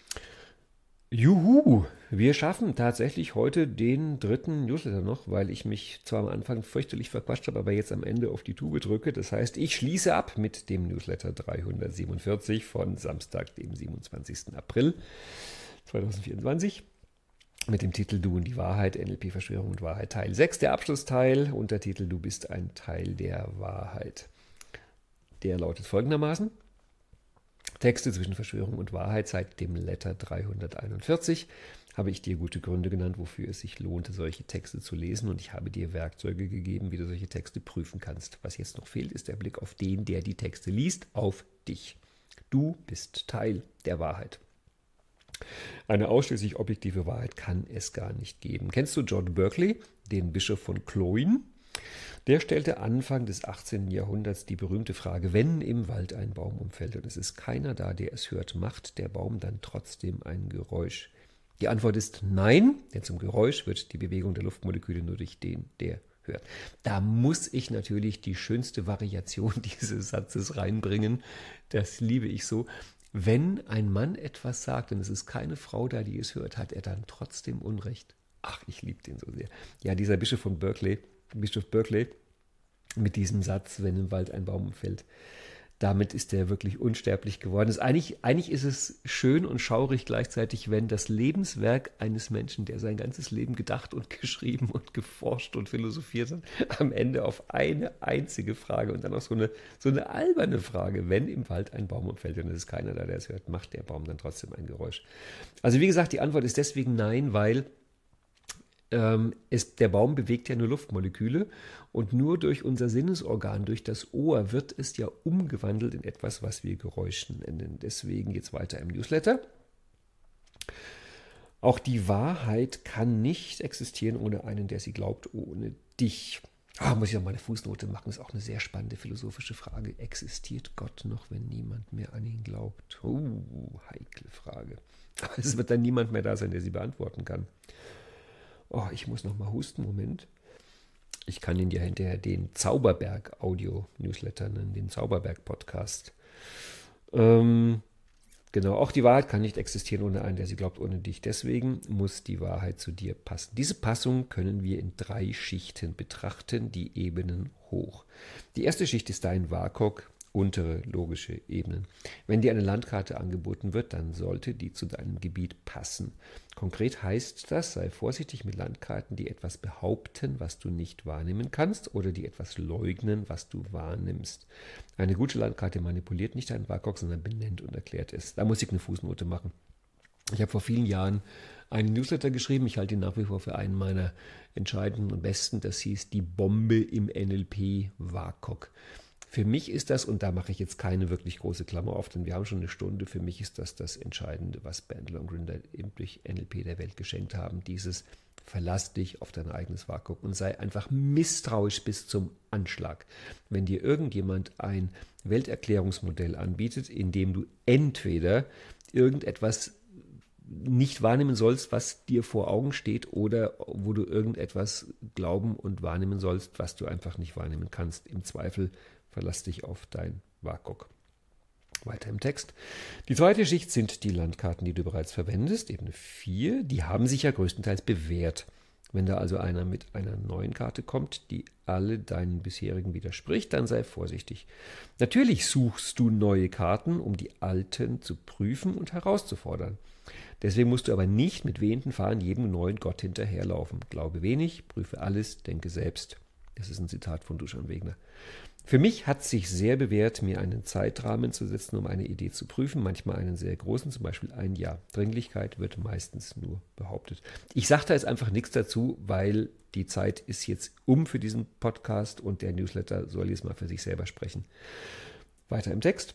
Juhu, wir schaffen tatsächlich heute den dritten Newsletter noch, weil ich mich zwar am Anfang fürchterlich verquatscht habe, aber jetzt am Ende auf die Tube drücke. Das heißt, ich schließe ab mit dem Newsletter dreihundertsiebenundvierzig von Samstag, dem siebenundzwanzigsten April zweitausendvierundzwanzig. Mit dem Titel Du und die Wahrheit, N L P, Verschwörung und Wahrheit, Teil sechs, der Abschlussteil, Untertitel Du bist ein Teil der Wahrheit. Der lautet folgendermaßen: Texte zwischen Verschwörung und Wahrheit seit dem Letter dreihunderteinundvierzig habe ich dir gute Gründe genannt, wofür es sich lohnte, solche Texte zu lesen und ich habe dir Werkzeuge gegeben, wie du solche Texte prüfen kannst. Was jetzt noch fehlt, ist der Blick auf den, der die Texte liest, auf dich. Du bist Teil der Wahrheit. Eine ausschließlich objektive Wahrheit kann es gar nicht geben. Kennst du John Berkeley, den Bischof von Cloyne? Der stellte Anfang des achtzehnten Jahrhunderts die berühmte Frage, wenn im Wald ein Baum umfällt und es ist keiner da, der es hört, macht der Baum dann trotzdem ein Geräusch? Die Antwort ist nein, denn zum Geräusch wird die Bewegung der Luftmoleküle nur durch den, der hört. Da muss ich natürlich die schönste Variation dieses Satzes reinbringen. Das liebe ich so. Wenn ein Mann etwas sagt und es ist keine Frau da, die es hört, hat er dann trotzdem Unrecht? Ach, ich liebe den so sehr. Ja, dieser Bischof von Berkeley, Bischof Berkeley, mit diesem Satz, wenn im Wald ein Baum umfällt, damit ist er wirklich unsterblich geworden. Ist eigentlich, eigentlich ist es schön und schaurig gleichzeitig, wenn das Lebenswerk eines Menschen, der sein ganzes Leben gedacht und geschrieben und geforscht und philosophiert hat, am Ende auf eine einzige Frage und dann auch so eine, so eine alberne Frage, wenn im Wald ein Baum umfällt und es ist keiner da, der es hört, macht der Baum dann trotzdem ein Geräusch. Also wie gesagt, die Antwort ist deswegen nein, weil Ähm, es, der Baum bewegt ja nur Luftmoleküle und nur durch unser Sinnesorgan, durch das Ohr, wird es ja umgewandelt in etwas, was wir Geräuschen nennen. Deswegen jetzt weiter im Newsletter. Auch die Wahrheit kann nicht existieren ohne einen, der sie glaubt, ohne dich. Ah, muss ich noch mal eine Fußnote machen, ist auch eine sehr spannende philosophische Frage. Existiert Gott noch, wenn niemand mehr an ihn glaubt? Oh, heikle Frage. Aber es wird dann niemand mehr da sein, der sie beantworten kann. Oh, ich muss noch mal husten, Moment. Ich kann Ihnen ja hinterher den Zauberberg-Audio-Newsletter nennen, den Zauberberg-Podcast. Ähm, genau, auch die Wahrheit kann nicht existieren ohne einen, der sie glaubt, ohne dich. Deswegen muss die Wahrheit zu dir passen. Diese Passung können wir in drei Schichten betrachten, die Ebenen hoch. Die erste Schicht ist dein W A K O K, untere logische Ebenen. Wenn dir eine Landkarte angeboten wird, dann sollte die zu deinem Gebiet passen. Konkret heißt das, sei vorsichtig mit Landkarten, die etwas behaupten, was du nicht wahrnehmen kannst, oder die etwas leugnen, was du wahrnimmst. Eine gute Landkarte manipuliert nicht dein W A K O K, sondern benennt und erklärt es. Da muss ich eine Fußnote machen. Ich habe vor vielen Jahren einen Newsletter geschrieben, ich halte ihn nach wie vor für einen meiner entscheidenden und besten, das hieß die Bombe im N L P W A K O K. Für mich ist das, und da mache ich jetzt keine wirklich große Klammer auf, denn wir haben schon eine Stunde, für mich ist das das Entscheidende, was Bandler und Grinder eben durch N L P der Welt geschenkt haben. Dieses verlass dich auf dein eigenes W A K O K und sei einfach misstrauisch bis zum Anschlag. Wenn dir irgendjemand ein Welterklärungsmodell anbietet, in dem du entweder irgendetwas nicht wahrnehmen sollst, was dir vor Augen steht, oder wo du irgendetwas glauben und wahrnehmen sollst, was du einfach nicht wahrnehmen kannst. Im Zweifel verlass dich auf dein W A K O K. Weiter im Text. Die zweite Schicht sind die Landkarten, die du bereits verwendest, Ebene vier. Die haben sich ja größtenteils bewährt. Wenn da also einer mit einer neuen Karte kommt, die alle deinen bisherigen widerspricht, dann sei vorsichtig. Natürlich suchst du neue Karten, um die alten zu prüfen und herauszufordern. Deswegen musst du aber nicht mit wehenden Fahnen jedem neuen Gott hinterherlaufen. Glaube wenig, prüfe alles, denke selbst. Das ist ein Zitat von Dusan Wegner. Für mich hat es sich sehr bewährt, mir einen Zeitrahmen zu setzen, um eine Idee zu prüfen, manchmal einen sehr großen, zum Beispiel ein Jahr. Dringlichkeit wird meistens nur behauptet. Ich sage da jetzt einfach nichts dazu, weil die Zeit ist jetzt um für diesen Podcast und der Newsletter soll jetzt mal für sich selber sprechen. Weiter im Text.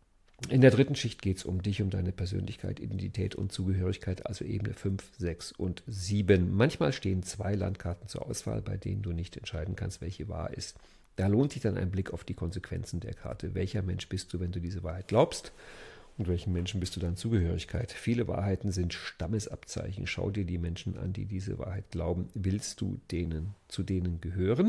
In der dritten Schicht geht es um dich, um deine Persönlichkeit, Identität und Zugehörigkeit, also Ebene fünf, sechs und sieben. Manchmal stehen zwei Landkarten zur Auswahl, bei denen du nicht entscheiden kannst, welche wahr ist. Da lohnt sich dann ein Blick auf die Konsequenzen der Karte. Welcher Mensch bist du, wenn du diese Wahrheit glaubst? Und welchen Menschen bist du dann Zugehörigkeit? Viele Wahrheiten sind Stammesabzeichen. Schau dir die Menschen an, die diese Wahrheit glauben. Willst du denen, zu denen gehören?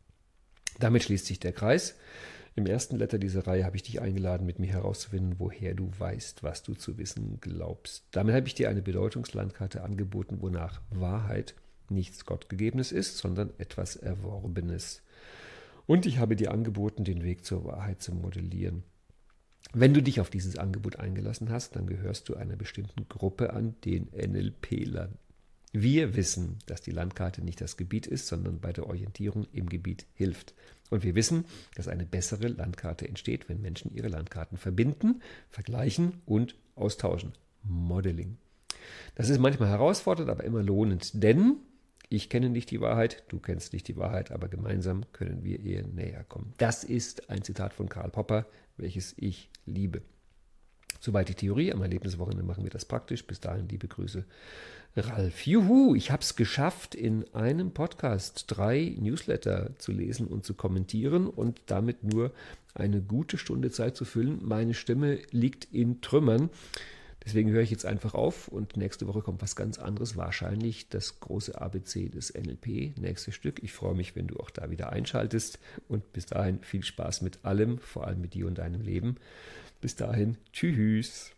Damit schließt sich der Kreis. Im ersten Letter dieser Reihe habe ich dich eingeladen, mit mir herauszufinden, woher du weißt, was du zu wissen glaubst. Damit habe ich dir eine Bedeutungslandkarte angeboten, wonach Wahrheit nichts Gottgegebenes ist, sondern etwas Erworbenes. Und ich habe dir angeboten, den Weg zur Wahrheit zu modellieren. Wenn du dich auf dieses Angebot eingelassen hast, dann gehörst du einer bestimmten Gruppe an, den N L P-Lern. Wir wissen, dass die Landkarte nicht das Gebiet ist, sondern bei der Orientierung im Gebiet hilft. Und wir wissen, dass eine bessere Landkarte entsteht, wenn Menschen ihre Landkarten verbinden, vergleichen und austauschen. Modeling. Das ist manchmal herausfordernd, aber immer lohnend, denn ich kenne nicht die Wahrheit, du kennst nicht die Wahrheit, aber gemeinsam können wir ihr näher kommen. Das ist ein Zitat von Karl Popper, welches ich liebe. Soweit die Theorie, am Erlebniswochenende machen wir das praktisch. Bis dahin liebe Grüße, Ralf. Juhu, ich habe es geschafft, in einem Podcast drei Newsletter zu lesen und zu kommentieren und damit nur eine gute Stunde Zeit zu füllen. Meine Stimme liegt in Trümmern. Deswegen höre ich jetzt einfach auf und nächste Woche kommt was ganz anderes, wahrscheinlich das große A B C des N L P, nächstes Stück. Ich freue mich, wenn du auch da wieder einschaltest und bis dahin viel Spaß mit allem, vor allem mit dir und deinem Leben. Bis dahin, tschüss.